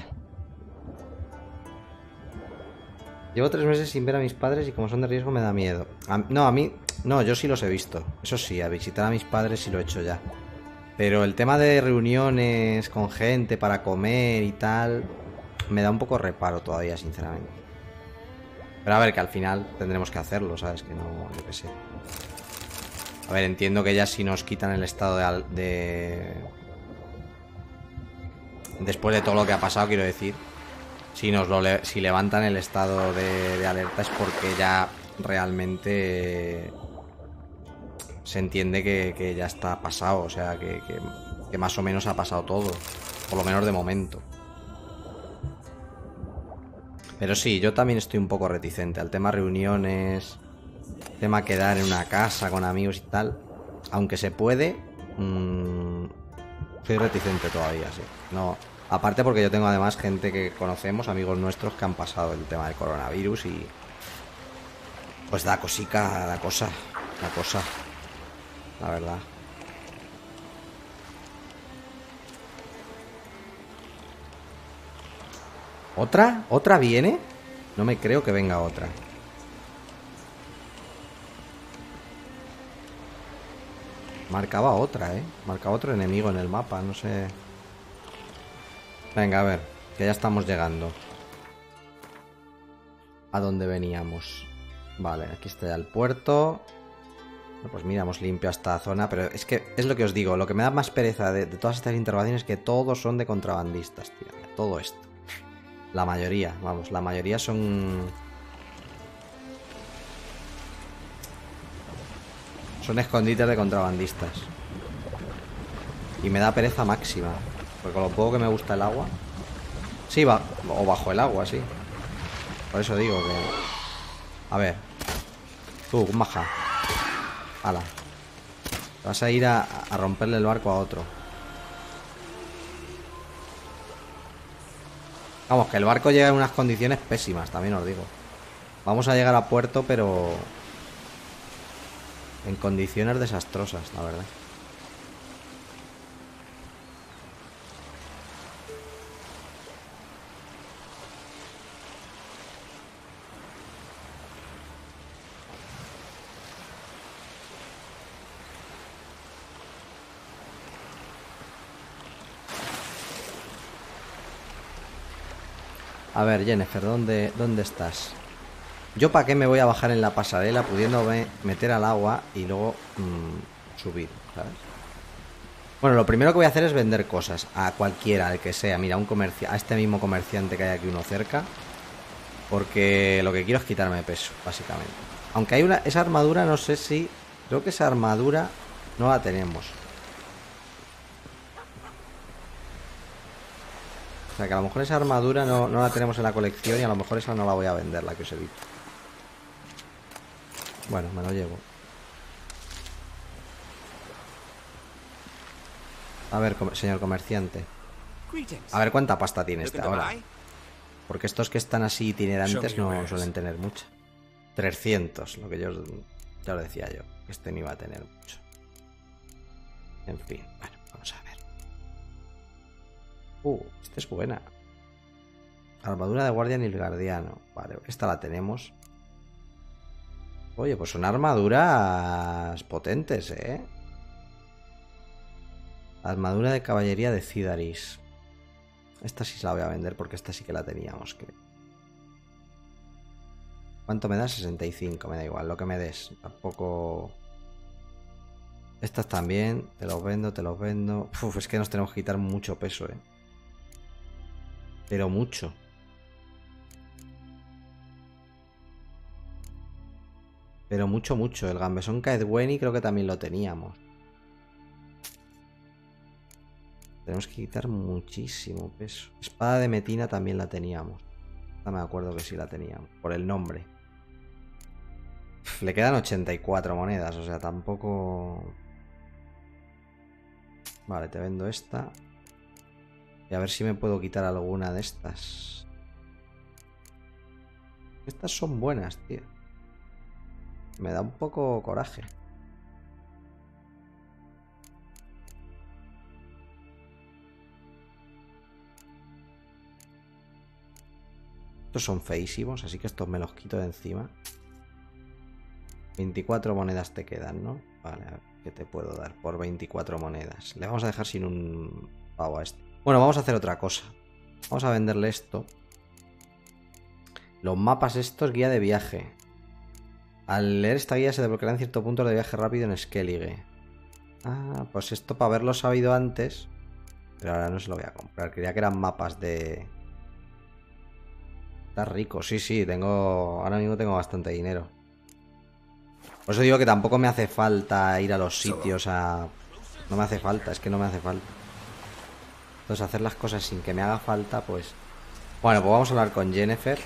Llevo tres meses sin ver a mis padres y como son de riesgo me da miedo. A, no, a mí... No, yo sí los he visto. Eso sí, a visitar a mis padres sí lo he hecho ya. Pero el tema de reuniones con gente para comer y tal... Me da un poco reparo todavía, sinceramente. Pero a ver, que al final tendremos que hacerlo, ¿sabes? Que no... Yo qué sé. A ver, entiendo que ya si nos quitan el estado de... de... Después de todo lo que ha pasado, quiero decir... Si nos lo le si levantan el estado de, de alerta es porque ya realmente se entiende que, que ya está pasado, o sea, que, que, que más o menos ha pasado todo, por lo menos de momento. Pero sí, yo también estoy un poco reticente al tema reuniones, tema quedar en una casa con amigos y tal, aunque se puede, mmm, soy reticente todavía, sí. No... Aparte porque yo tengo además gente que conocemos, amigos nuestros que han pasado el tema del coronavirus y... Pues da cosica, da cosa, da cosa. la verdad. ¿Otra? ¿Otra viene? No me creo que venga otra. Marcaba otra, ¿eh? Marcaba otro enemigo en el mapa, no sé. Venga, a ver, que ya estamos llegando. ¿A dónde veníamos? Vale, aquí está ya el puerto. Pues mira, hemos limpiado esta zona, pero es que es lo que os digo, lo que me da más pereza de, de todas estas interrogaciones es que todos son de contrabandistas, tío. Todo esto. La mayoría, vamos, la mayoría son... Son escondites de contrabandistas. Y me da pereza máxima. Porque con lo poco que me gusta el agua... Sí, va, o bajo el agua, sí. Por eso digo que... A ver. Tú, maja. Hala. Vas a ir a, a romperle el barco a otro. Vamos, que el barco llega en unas condiciones pésimas, también os digo. Vamos a llegar a puerto, pero... en condiciones desastrosas, la verdad. A ver, Jennifer, ¿dónde, dónde estás? ¿Yo para qué me voy a bajar en la pasarela pudiéndome meter al agua y luego mmm, subir, ¿sabes? Bueno, lo primero que voy a hacer es vender cosas a cualquiera, al que sea. Mira, un comercia a este mismo comerciante que hay aquí uno cerca. Porque lo que quiero es quitarme peso, básicamente. Aunque hay una... esa armadura, no sé si... Creo que esa armadura no la tenemos. O sea, que a lo mejor esa armadura no, no la tenemos en la colección y a lo mejor esa no la voy a vender, la que os he dicho. Bueno, me lo llevo. A ver, com señor comerciante. A ver cuánta pasta tiene este ahora. Porque estos que están así itinerantes no suelen tener mucha. trescientos, lo que yo ya lo decía yo. Que este no iba a tener mucho. En fin, bueno, vamos a ver. Uh, esta es buena. Armadura de guardia nilgardiano. Vale, esta la tenemos. Oye, pues son armaduras potentes, ¿eh? Armadura de caballería de Cidaris. Esta sí se la voy a vender porque esta sí que la teníamos, creo. ¿Cuánto me da? sesenta y cinco, me da igual, lo que me des. Tampoco... Estas también, te los vendo, te los vendo. Uf, es que nos tenemos que quitar mucho peso, ¿eh? Pero mucho. Pero mucho, mucho. El gambesón Caedweni creo que también lo teníamos. Tenemos que quitar muchísimo peso. Espada de Metina también la teníamos. No me acuerdo que sí la teníamos. Por el nombre. Uf, le quedan ochenta y cuatro monedas. O sea, tampoco... Vale, te vendo esta. Y a ver si me puedo quitar alguna de estas. Estas son buenas, tío. Me da un poco coraje. Estos son feísimos, así que estos me los quito de encima. veinticuatro monedas te quedan, ¿no? Vale, a ver, ¿qué te puedo dar por veinticuatro monedas? Le vamos a dejar sin un pavo a este. Bueno, vamos a hacer otra cosa. Vamos a venderle esto. Los mapas estos, guía de viaje. Al leer esta guía se desbloquearán ciertos puntos de viaje rápido en Skellige. Ah, pues esto para haberlo sabido antes. Pero ahora no se lo voy a comprar. Creía que eran mapas de... Está rico, sí, sí, tengo... Ahora mismo tengo bastante dinero. Por eso digo que tampoco me hace falta ir a los sitios a... No me hace falta, es que no me hace falta. Entonces hacer las cosas sin que me haga falta, pues... Bueno, pues vamos a hablar con Jennifer,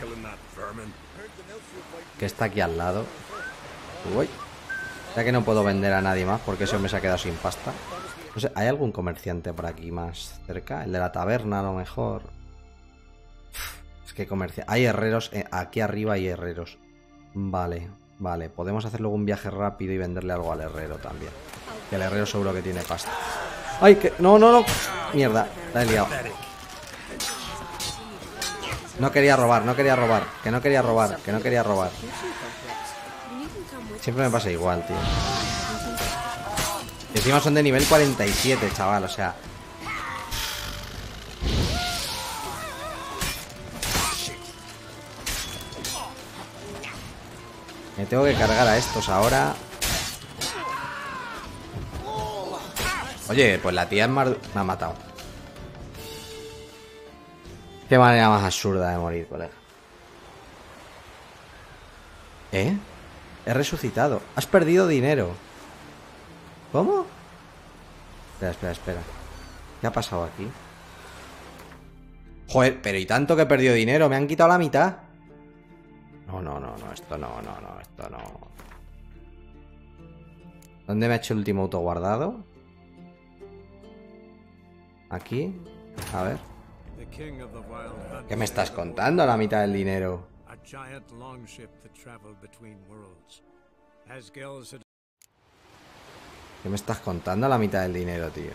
que está aquí al lado. Uy. Ya que no puedo vender a nadie más porque ese hombre se ha quedado sin pasta. No sé, ¿hay algún comerciante por aquí más cerca? El de la taberna a lo mejor. Es que comercia... Hay herreros, eh, aquí arriba hay herreros. Vale, vale. Podemos hacer luego un viaje rápido y venderle algo al herrero también. Que el herrero seguro que tiene pasta. ¡Ay, que! ¡No, no, no! Mierda, la he liado. No quería robar, no quería robar. Que no quería robar, que no quería robar. Siempre me pasa igual, tío. Y encima son de nivel cuarenta y siete, chaval, o sea... Me tengo que cargar a estos ahora. Oye, pues la tía me ha matado. Qué manera más absurda de morir, colega. ¿Eh? He resucitado. Has perdido dinero. ¿Cómo? Espera, espera, espera. ¿Qué ha pasado aquí? Joder, pero y tanto que he perdido dinero. Me han quitado la mitad. No, no, no, no. Esto no, no, no. Esto no. ¿Dónde me ha hecho el último autoguardado? Aquí. A ver. ¿Qué me estás contando? La mitad del dinero. ¿Qué me estás contando? La mitad del dinero, tío.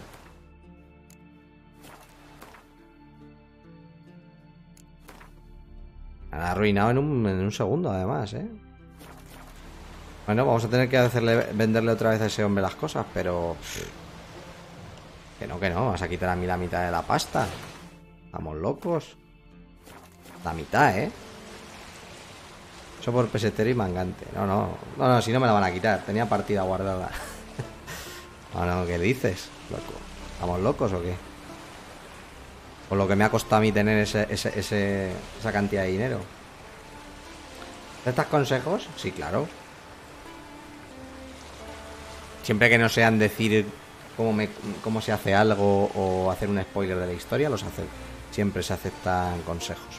Me han arruinado en un, en un segundo, además, ¿eh? Bueno, vamos a tener que hacerle venderle otra vez a ese hombre las cosas, pero... Que no, que no. Vas a quitar a mí la mitad de la pasta. Estamos locos. La mitad, ¿eh? Eso por pesetero y mangante. No, no. No, no, si no me la van a quitar. Tenía partida guardada. No, no, ¿qué dices, loco? ¿Estamos locos o qué? Por lo que me ha costado a mí tener ese, ese, ese, esa cantidad de dinero. ¿Estos consejos? Sí, claro. Siempre que no sean decir cómo, me, cómo se hace algo o hacer un spoiler de la historia, los hace, siempre se aceptan consejos.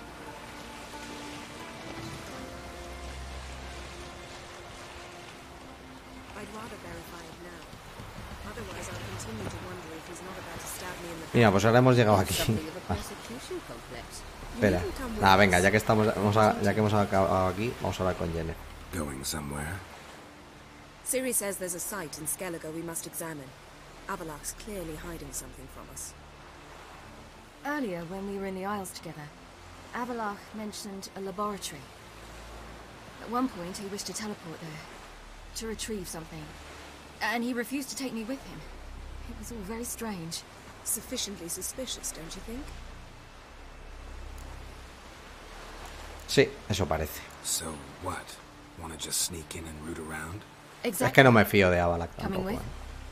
Mira, pues ahora hemos llegado aquí. Ah. Espera. Nada, venga, ya que estamos, vamos a, ya que hemos acabado aquí, vamos a hablar con Jenny. Going somewhere. Ciri says there's a site in Skellige we must examine. Avallac's clearly hiding something from us. Earlier, when we were in the Isles together, Avallach mentioned a laboratory. At one point, he wished to teleport there, to retrieve something. And he refused to take me with him. It was all very strange. Sufficiently suspicious, don't you think? Sí, eso parece. So what? Wanna just sneak in and root around? Exactly. Es que no me fío de Avallach tampoco. Eh.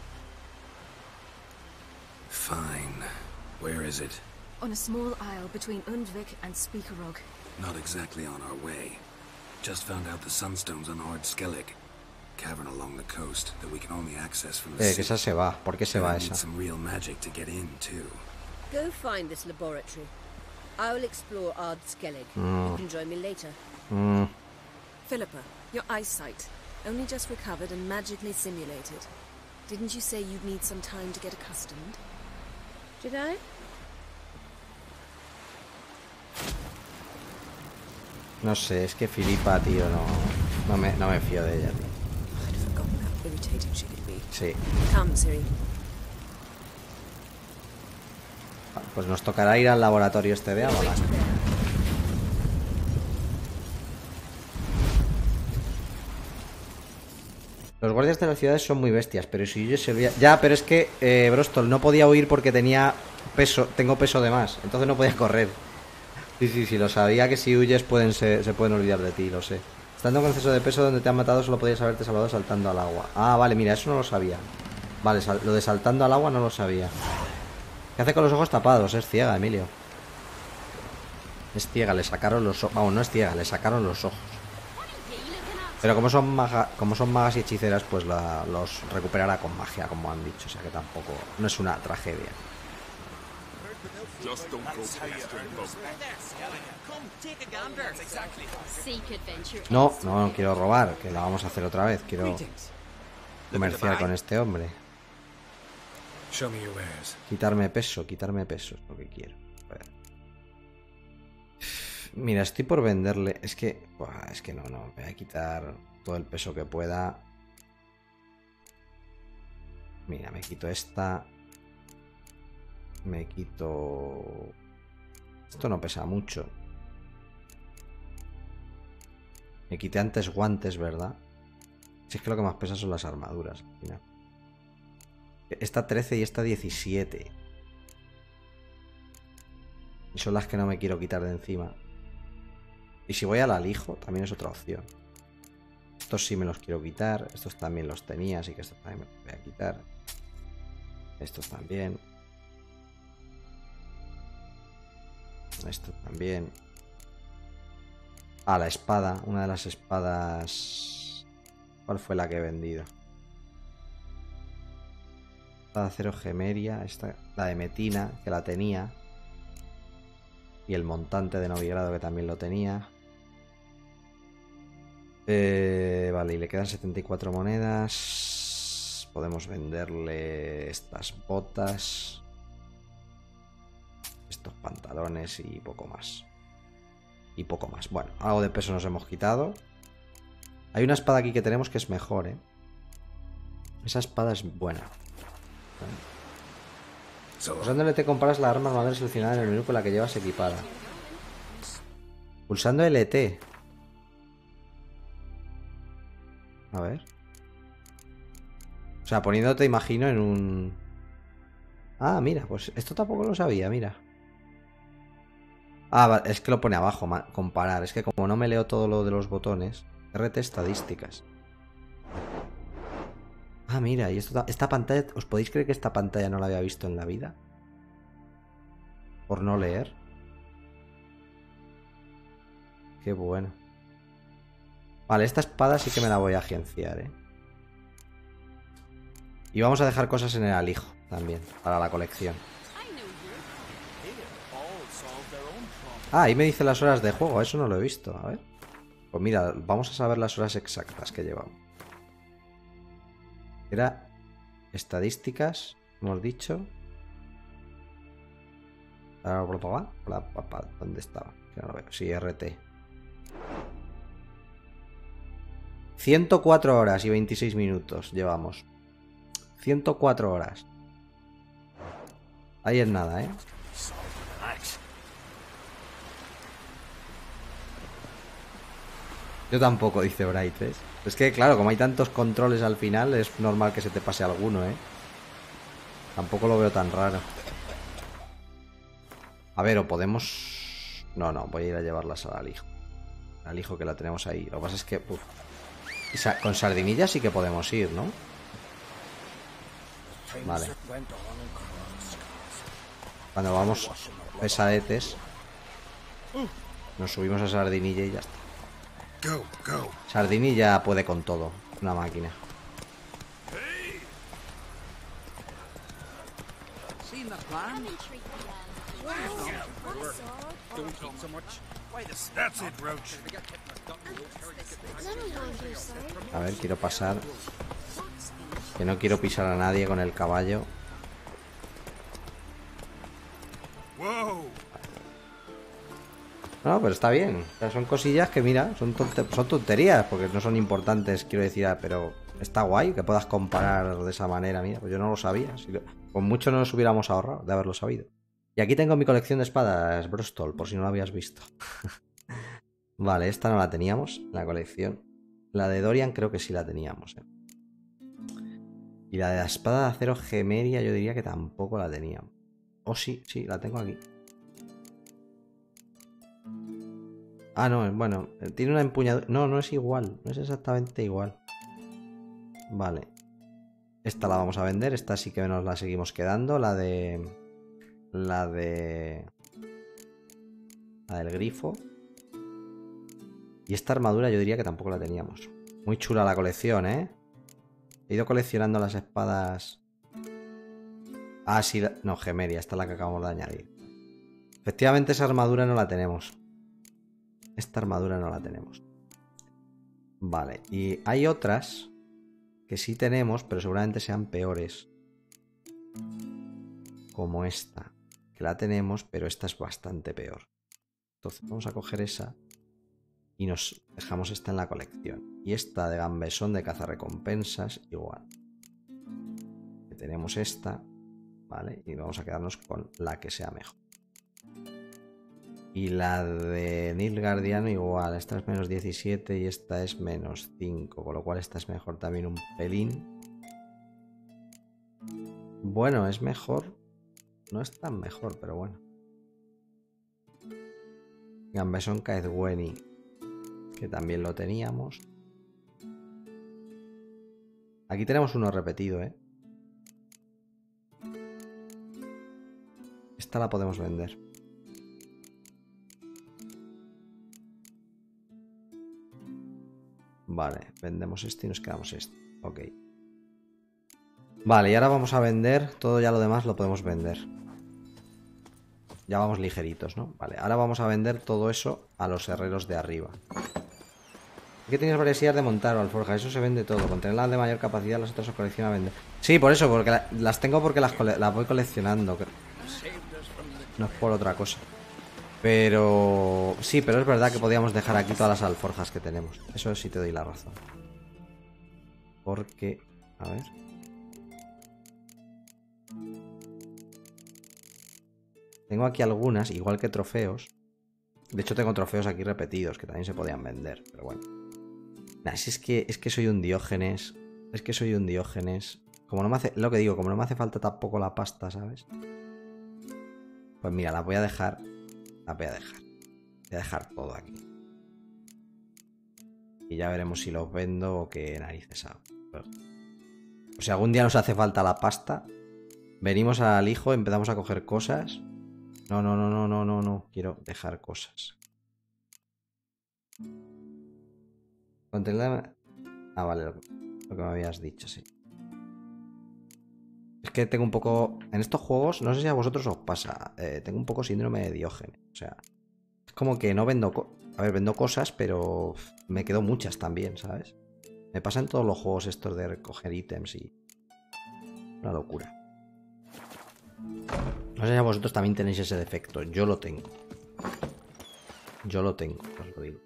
Fine. Where is it? On a small isle between Undvik and Speakerog. Not exactly on our way. Just found out the sunstones on Ard Skellig. Cavern along the coast that we can only access from the eh, sea. que esa se va. ¿Por qué se va esa? Some real magic to get in too. Go find this laboratory. I will explore Ard Skellig. Mm. You can join me later. Mm. Philippa, your eyesight. Only just recovered and magically simulated. Didn't you say you'd need some time to get accustomed? Did I? No sé, es que Filipa, tío, no, no, me, no me fío de ella, tío. I'd forgotten how irritating she could be. Sí. Come, Ciri. Pues nos tocará ir al laboratorio este de Avallach. Los guardias de las ciudades son muy bestias, pero si yo servía... Ya, pero es que eh, Brostol no podía huir porque tenía peso, tengo peso de más, entonces no podía correr. Sí, sí, sí, lo sabía que si huyes pueden se, se pueden olvidar de ti, lo sé. Estando con exceso de peso donde te han matado solo podías haberte salvado saltando al agua. Ah, vale, mira, eso no lo sabía. Vale, sal, lo de saltando al agua no lo sabía. ¿Qué hace con los ojos tapados? Es ciega, Emilio. Es ciega, le sacaron los ojos. Vamos, no es ciega, le sacaron los ojos. Pero como son, maga, como son magas y hechiceras, pues la, los recuperará con magia, como han dicho. O sea que tampoco... No es una tragedia. No, no, no quiero robar, que la vamos a hacer otra vez. Quiero comerciar con este hombre. Quitarme peso, quitarme peso es lo que quiero. A ver. Mira, estoy por venderle. Es que... Buah, es que no, no. Me voy a quitar todo el peso que pueda. Mira, me quito esta. Me quito... Esto no pesa mucho. Me quité antes guantes, ¿verdad? Si es que lo que más pesa son las armaduras. Al final. Esta trece y esta diecisiete. Y son las que no me quiero quitar de encima. Y si voy al alijo, también es otra opción. Estos sí me los quiero quitar. Estos también los tenía, así que estos también me los voy a quitar. Estos también. Esto también. Ah, la espada. Una de las espadas. ¿Cuál fue la que he vendido? Espada de acero gemeria. Esta, la de Metina, que la tenía. Y el montante de Novigrado, que también lo tenía. Eh, vale, y le quedan setenta y cuatro monedas. Podemos venderle estas botas. Estos pantalones y poco más. Y poco más. Bueno, algo de peso nos hemos quitado. Hay una espada aquí que tenemos que es mejor, ¿eh? Esa espada es buena. Pulsando L T comparas la arma armadura seleccionada en el menú con la que llevas equipada. Pulsando L T. A ver. O sea, poniéndote, imagino, en un... Ah, mira, pues esto tampoco lo sabía, mira. Ah, es que lo pone abajo, comparar. Es que como no me leo todo lo de los botones. R T estadísticas. Ah, mira, y esto, esta pantalla... ¿Os podéis creer que esta pantalla no la había visto en la vida? Por no leer. Qué bueno. Vale, esta espada sí que me la voy a agenciar, ¿eh? Y vamos a dejar cosas en el alijo también, para la colección. Ah, ahí me dice las horas de juego, eso no lo he visto, a ver. Pues mira, vamos a saber las horas exactas que llevamos. Era estadísticas, hemos dicho. ¿Dónde estaba? Que no lo veo. Sí, R T. ciento cuatro horas y veintiséis minutos llevamos. ciento cuatro horas. Ahí es nada, ¿eh? Yo tampoco, dice Bright, ¿eh? Es que, claro, como hay tantos controles al final, es normal que se te pase alguno, ¿eh? Tampoco lo veo tan raro. A ver, o podemos... No, no, voy a ir a llevarlas al alijo. Al alijo que la tenemos ahí. Lo que pasa es que... Uf. Con sardinillas sí que podemos ir, ¿no? Vale. Cuando vamos pesadetes, nos subimos a sardinilla y ya está. Sardinilla puede con todo. Una máquina. A ver, quiero pasar. Que no quiero pisar a nadie con el caballo. No, pero está bien. O sea, son cosillas que, mira, son, tonte son tonterías, porque no son importantes, quiero decir, pero está guay que puedas comparar de esa manera. Mira, pues yo no lo sabía. Si lo, con mucho no nos hubiéramos ahorrado de haberlo sabido. Y aquí tengo mi colección de espadas Brostol, por si no lo habías visto. Vale, esta no la teníamos, la colección. La de Dorian creo que sí la teníamos, ¿eh? Y la de la espada de acero gemeria yo diría que tampoco la teníamos. Oh, sí, sí, la tengo aquí. Ah, no, bueno, tiene una empuñadura. No, no es igual, no es exactamente igual. Vale. Esta la vamos a vender, esta sí que nos la seguimos quedando. La de... La de... La del grifo. Y esta armadura yo diría que tampoco la teníamos. Muy chula la colección, ¿eh? He ido coleccionando las espadas... Ah, sí, la... no, gemeria, esta es la que acabamos de añadir. Efectivamente esa armadura no la tenemos. Esta armadura no la tenemos. Vale, y hay otras que sí tenemos, pero seguramente sean peores. Como esta, que la tenemos, pero esta es bastante peor. Entonces vamos a coger esa y nos dejamos esta en la colección. Y esta de gambesón de cazarrecompensas, igual. tenemos esta, ¿vale? Y vamos a quedarnos con la que sea mejor. Y la de Nilfgaardiano igual, esta es menos diecisiete y esta es menos cinco, con lo cual esta es mejor también un pelín. Bueno, es mejor. No es tan mejor, pero bueno. Gambeson Caedweni, que también lo teníamos. Aquí tenemos uno repetido, ¿eh? Esta la podemos vender. Vale, vendemos este y nos quedamos este. Ok. Vale, y ahora vamos a vender. Todo ya lo demás lo podemos vender. Ya vamos ligeritos, ¿no? Vale, ahora vamos a vender todo eso a los herreros de arriba. Aquí tienes varias sillas de montar o alforja. Eso se vende todo. Con tenerlas de mayor capacidad, las otras se colecciona a vender. Sí, por eso, porque la, las tengo porque las, las voy coleccionando. No es por otra cosa. Pero... sí, pero es verdad que podíamos dejar aquí todas las alforjas que tenemos. Eso sí te doy la razón. Porque... a ver... tengo aquí algunas, igual que trofeos. De hecho tengo trofeos aquí repetidos que también se podían vender, pero bueno. Nah, si es que, es que soy un Diógenes. Es que soy un Diógenes. Como no me hace... lo que digo, como no me hace falta tampoco la pasta, ¿sabes? Pues mira, la voy a dejar... la voy a dejar. Voy a dejar todo aquí. Y ya veremos si los vendo o qué narices hago. Pero... o si algún día nos hace falta la pasta, venimos al hijo, empezamos a coger cosas. No, no, no, no, no, no, no. Quiero dejar cosas. Contener... ah, vale. Lo que me habías dicho, sí. Es que tengo un poco... en estos juegos, no sé si a vosotros os pasa, eh, tengo un poco síndrome de Diógenes. O sea, es como que no vendo... co... a ver, vendo cosas, pero me quedo muchas también, ¿sabes? Me pasa en todos los juegos estos de recoger ítems y... una locura. No sé si a vosotros también tenéis ese defecto. Yo lo tengo. Yo lo tengo, os lo digo.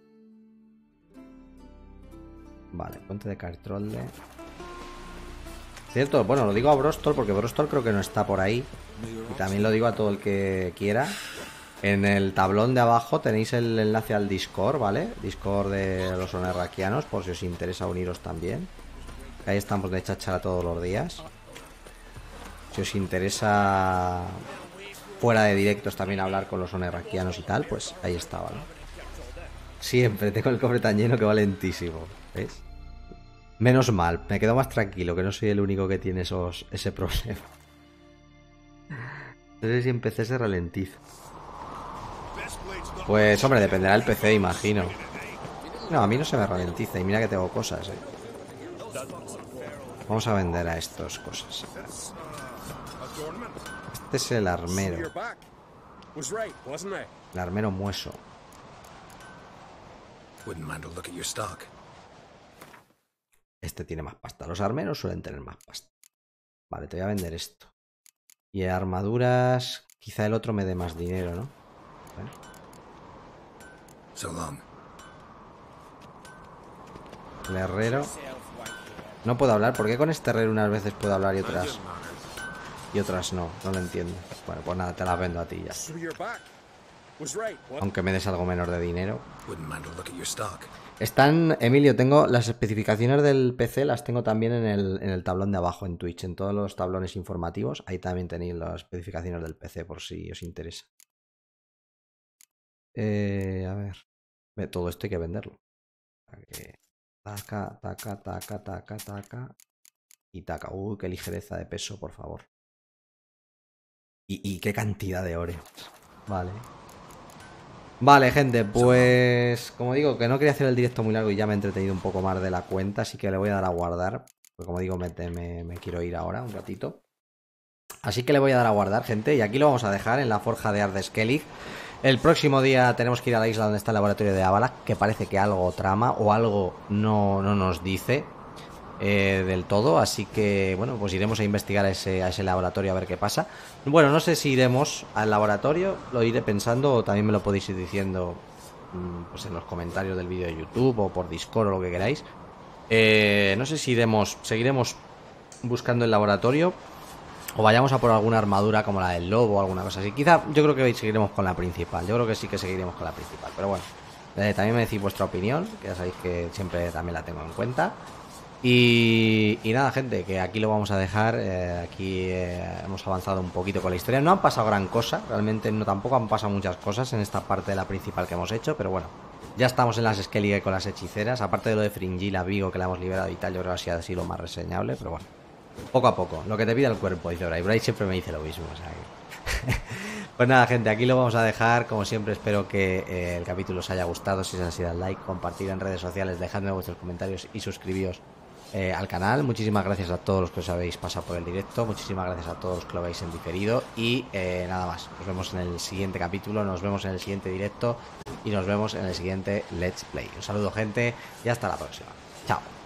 Vale, puente de Cartrolde. Cierto, bueno, lo digo a Brostol porque Brostol creo que no está por ahí. Y también lo digo a todo el que quiera. En el tablón de abajo tenéis el enlace al Discord, ¿vale? Discord de los onerraquianos, por si os interesa uniros también. Ahí estamos de cháchara todos los días. Si os interesa fuera de directos también hablar con los onerraquianos y tal, pues ahí está, ¿vale? Siempre tengo el cofre tan lleno que va lentísimo, ¿ves? Menos mal, me quedo más tranquilo, que no soy el único que tiene esos, ese problema. No sé si en P C se ralentiza. Pues, hombre, dependerá del P C, imagino. No, a mí no se me ralentiza y mira que tengo cosas, eh. Vamos a vender a estos cosas. Este es el armero. El armero mueso. Este tiene más pasta. Los armeros suelen tener más pasta. Vale, te voy a vender esto. Y armaduras... quizá el otro me dé más dinero, ¿no? ¿Vale? El herrero... no puedo hablar. ¿Por qué con este herrero unas veces puedo hablar y otras... y otras no? No lo entiendo. Bueno, pues nada, te las vendo a ti ya. Aunque me des algo menos de dinero. Están, Emilio, tengo las especificaciones del P C, las tengo también en el, en el tablón de abajo en Twitch, en todos los tablones informativos. Ahí también tenéis las especificaciones del P C por si os interesa. Eh, a ver. Todo esto hay que venderlo. Taca, taca, taca, taca, taca. Y taca. Uy, qué ligereza de peso, por favor. Y, y qué cantidad de ores. Vale. Vale, gente, pues como digo, que no quería hacer el directo muy largo y ya me he entretenido un poco más de la cuenta, así que le voy a dar a guardar, porque como digo, me, me, me quiero ir ahora un ratito. Así que le voy a dar a guardar, gente, y aquí lo vamos a dejar en la forja de Ardeskellig. El próximo día tenemos que ir a la isla donde está el laboratorio de Avalak, que parece que algo trama o algo no, no nos dice eh, del todo, así que bueno, pues iremos a investigar a ese, a ese laboratorio a ver qué pasa. Bueno, no sé si iremos al laboratorio, lo iré pensando, o también me lo podéis ir diciendo pues en los comentarios del vídeo de YouTube o por Discord o lo que queráis. Eh, no sé si iremos, seguiremos buscando el laboratorio o vayamos a por alguna armadura como la del lobo o alguna cosa así. Quizá yo creo que seguiremos con la principal. Yo creo que sí que seguiremos con la principal. Pero bueno, eh, también me decís vuestra opinión, que ya sabéis que siempre también la tengo en cuenta. Y, y nada, gente, que aquí lo vamos a dejar. eh, Aquí eh, hemos avanzado un poquito con la historia. No han pasado gran cosa, realmente no, tampoco han pasado muchas cosas en esta parte de la principal que hemos hecho. Pero bueno, ya estamos en las Skellige con las hechiceras. Aparte de lo de Fringilla, Vigo, que la hemos liberado y tal, yo creo que ha sido así lo más reseñable. Pero bueno, poco a poco, lo que te pide el cuerpo, dice Bray. Bray siempre me dice lo mismo, o sea que... Pues nada, gente, aquí lo vamos a dejar. Como siempre, espero que eh, el capítulo os haya gustado. Si os ha sido el like, compartid en redes sociales, dejadme vuestros comentarios y suscribíos Eh, al canal. Muchísimas gracias a todos los que os habéis pasado por el directo, muchísimas gracias a todos los que lo veis en diferido y eh, nada más, nos vemos en el siguiente capítulo, nos vemos en el siguiente directo y nos vemos en el siguiente Let's Play. Un saludo, gente, y hasta la próxima. Chao.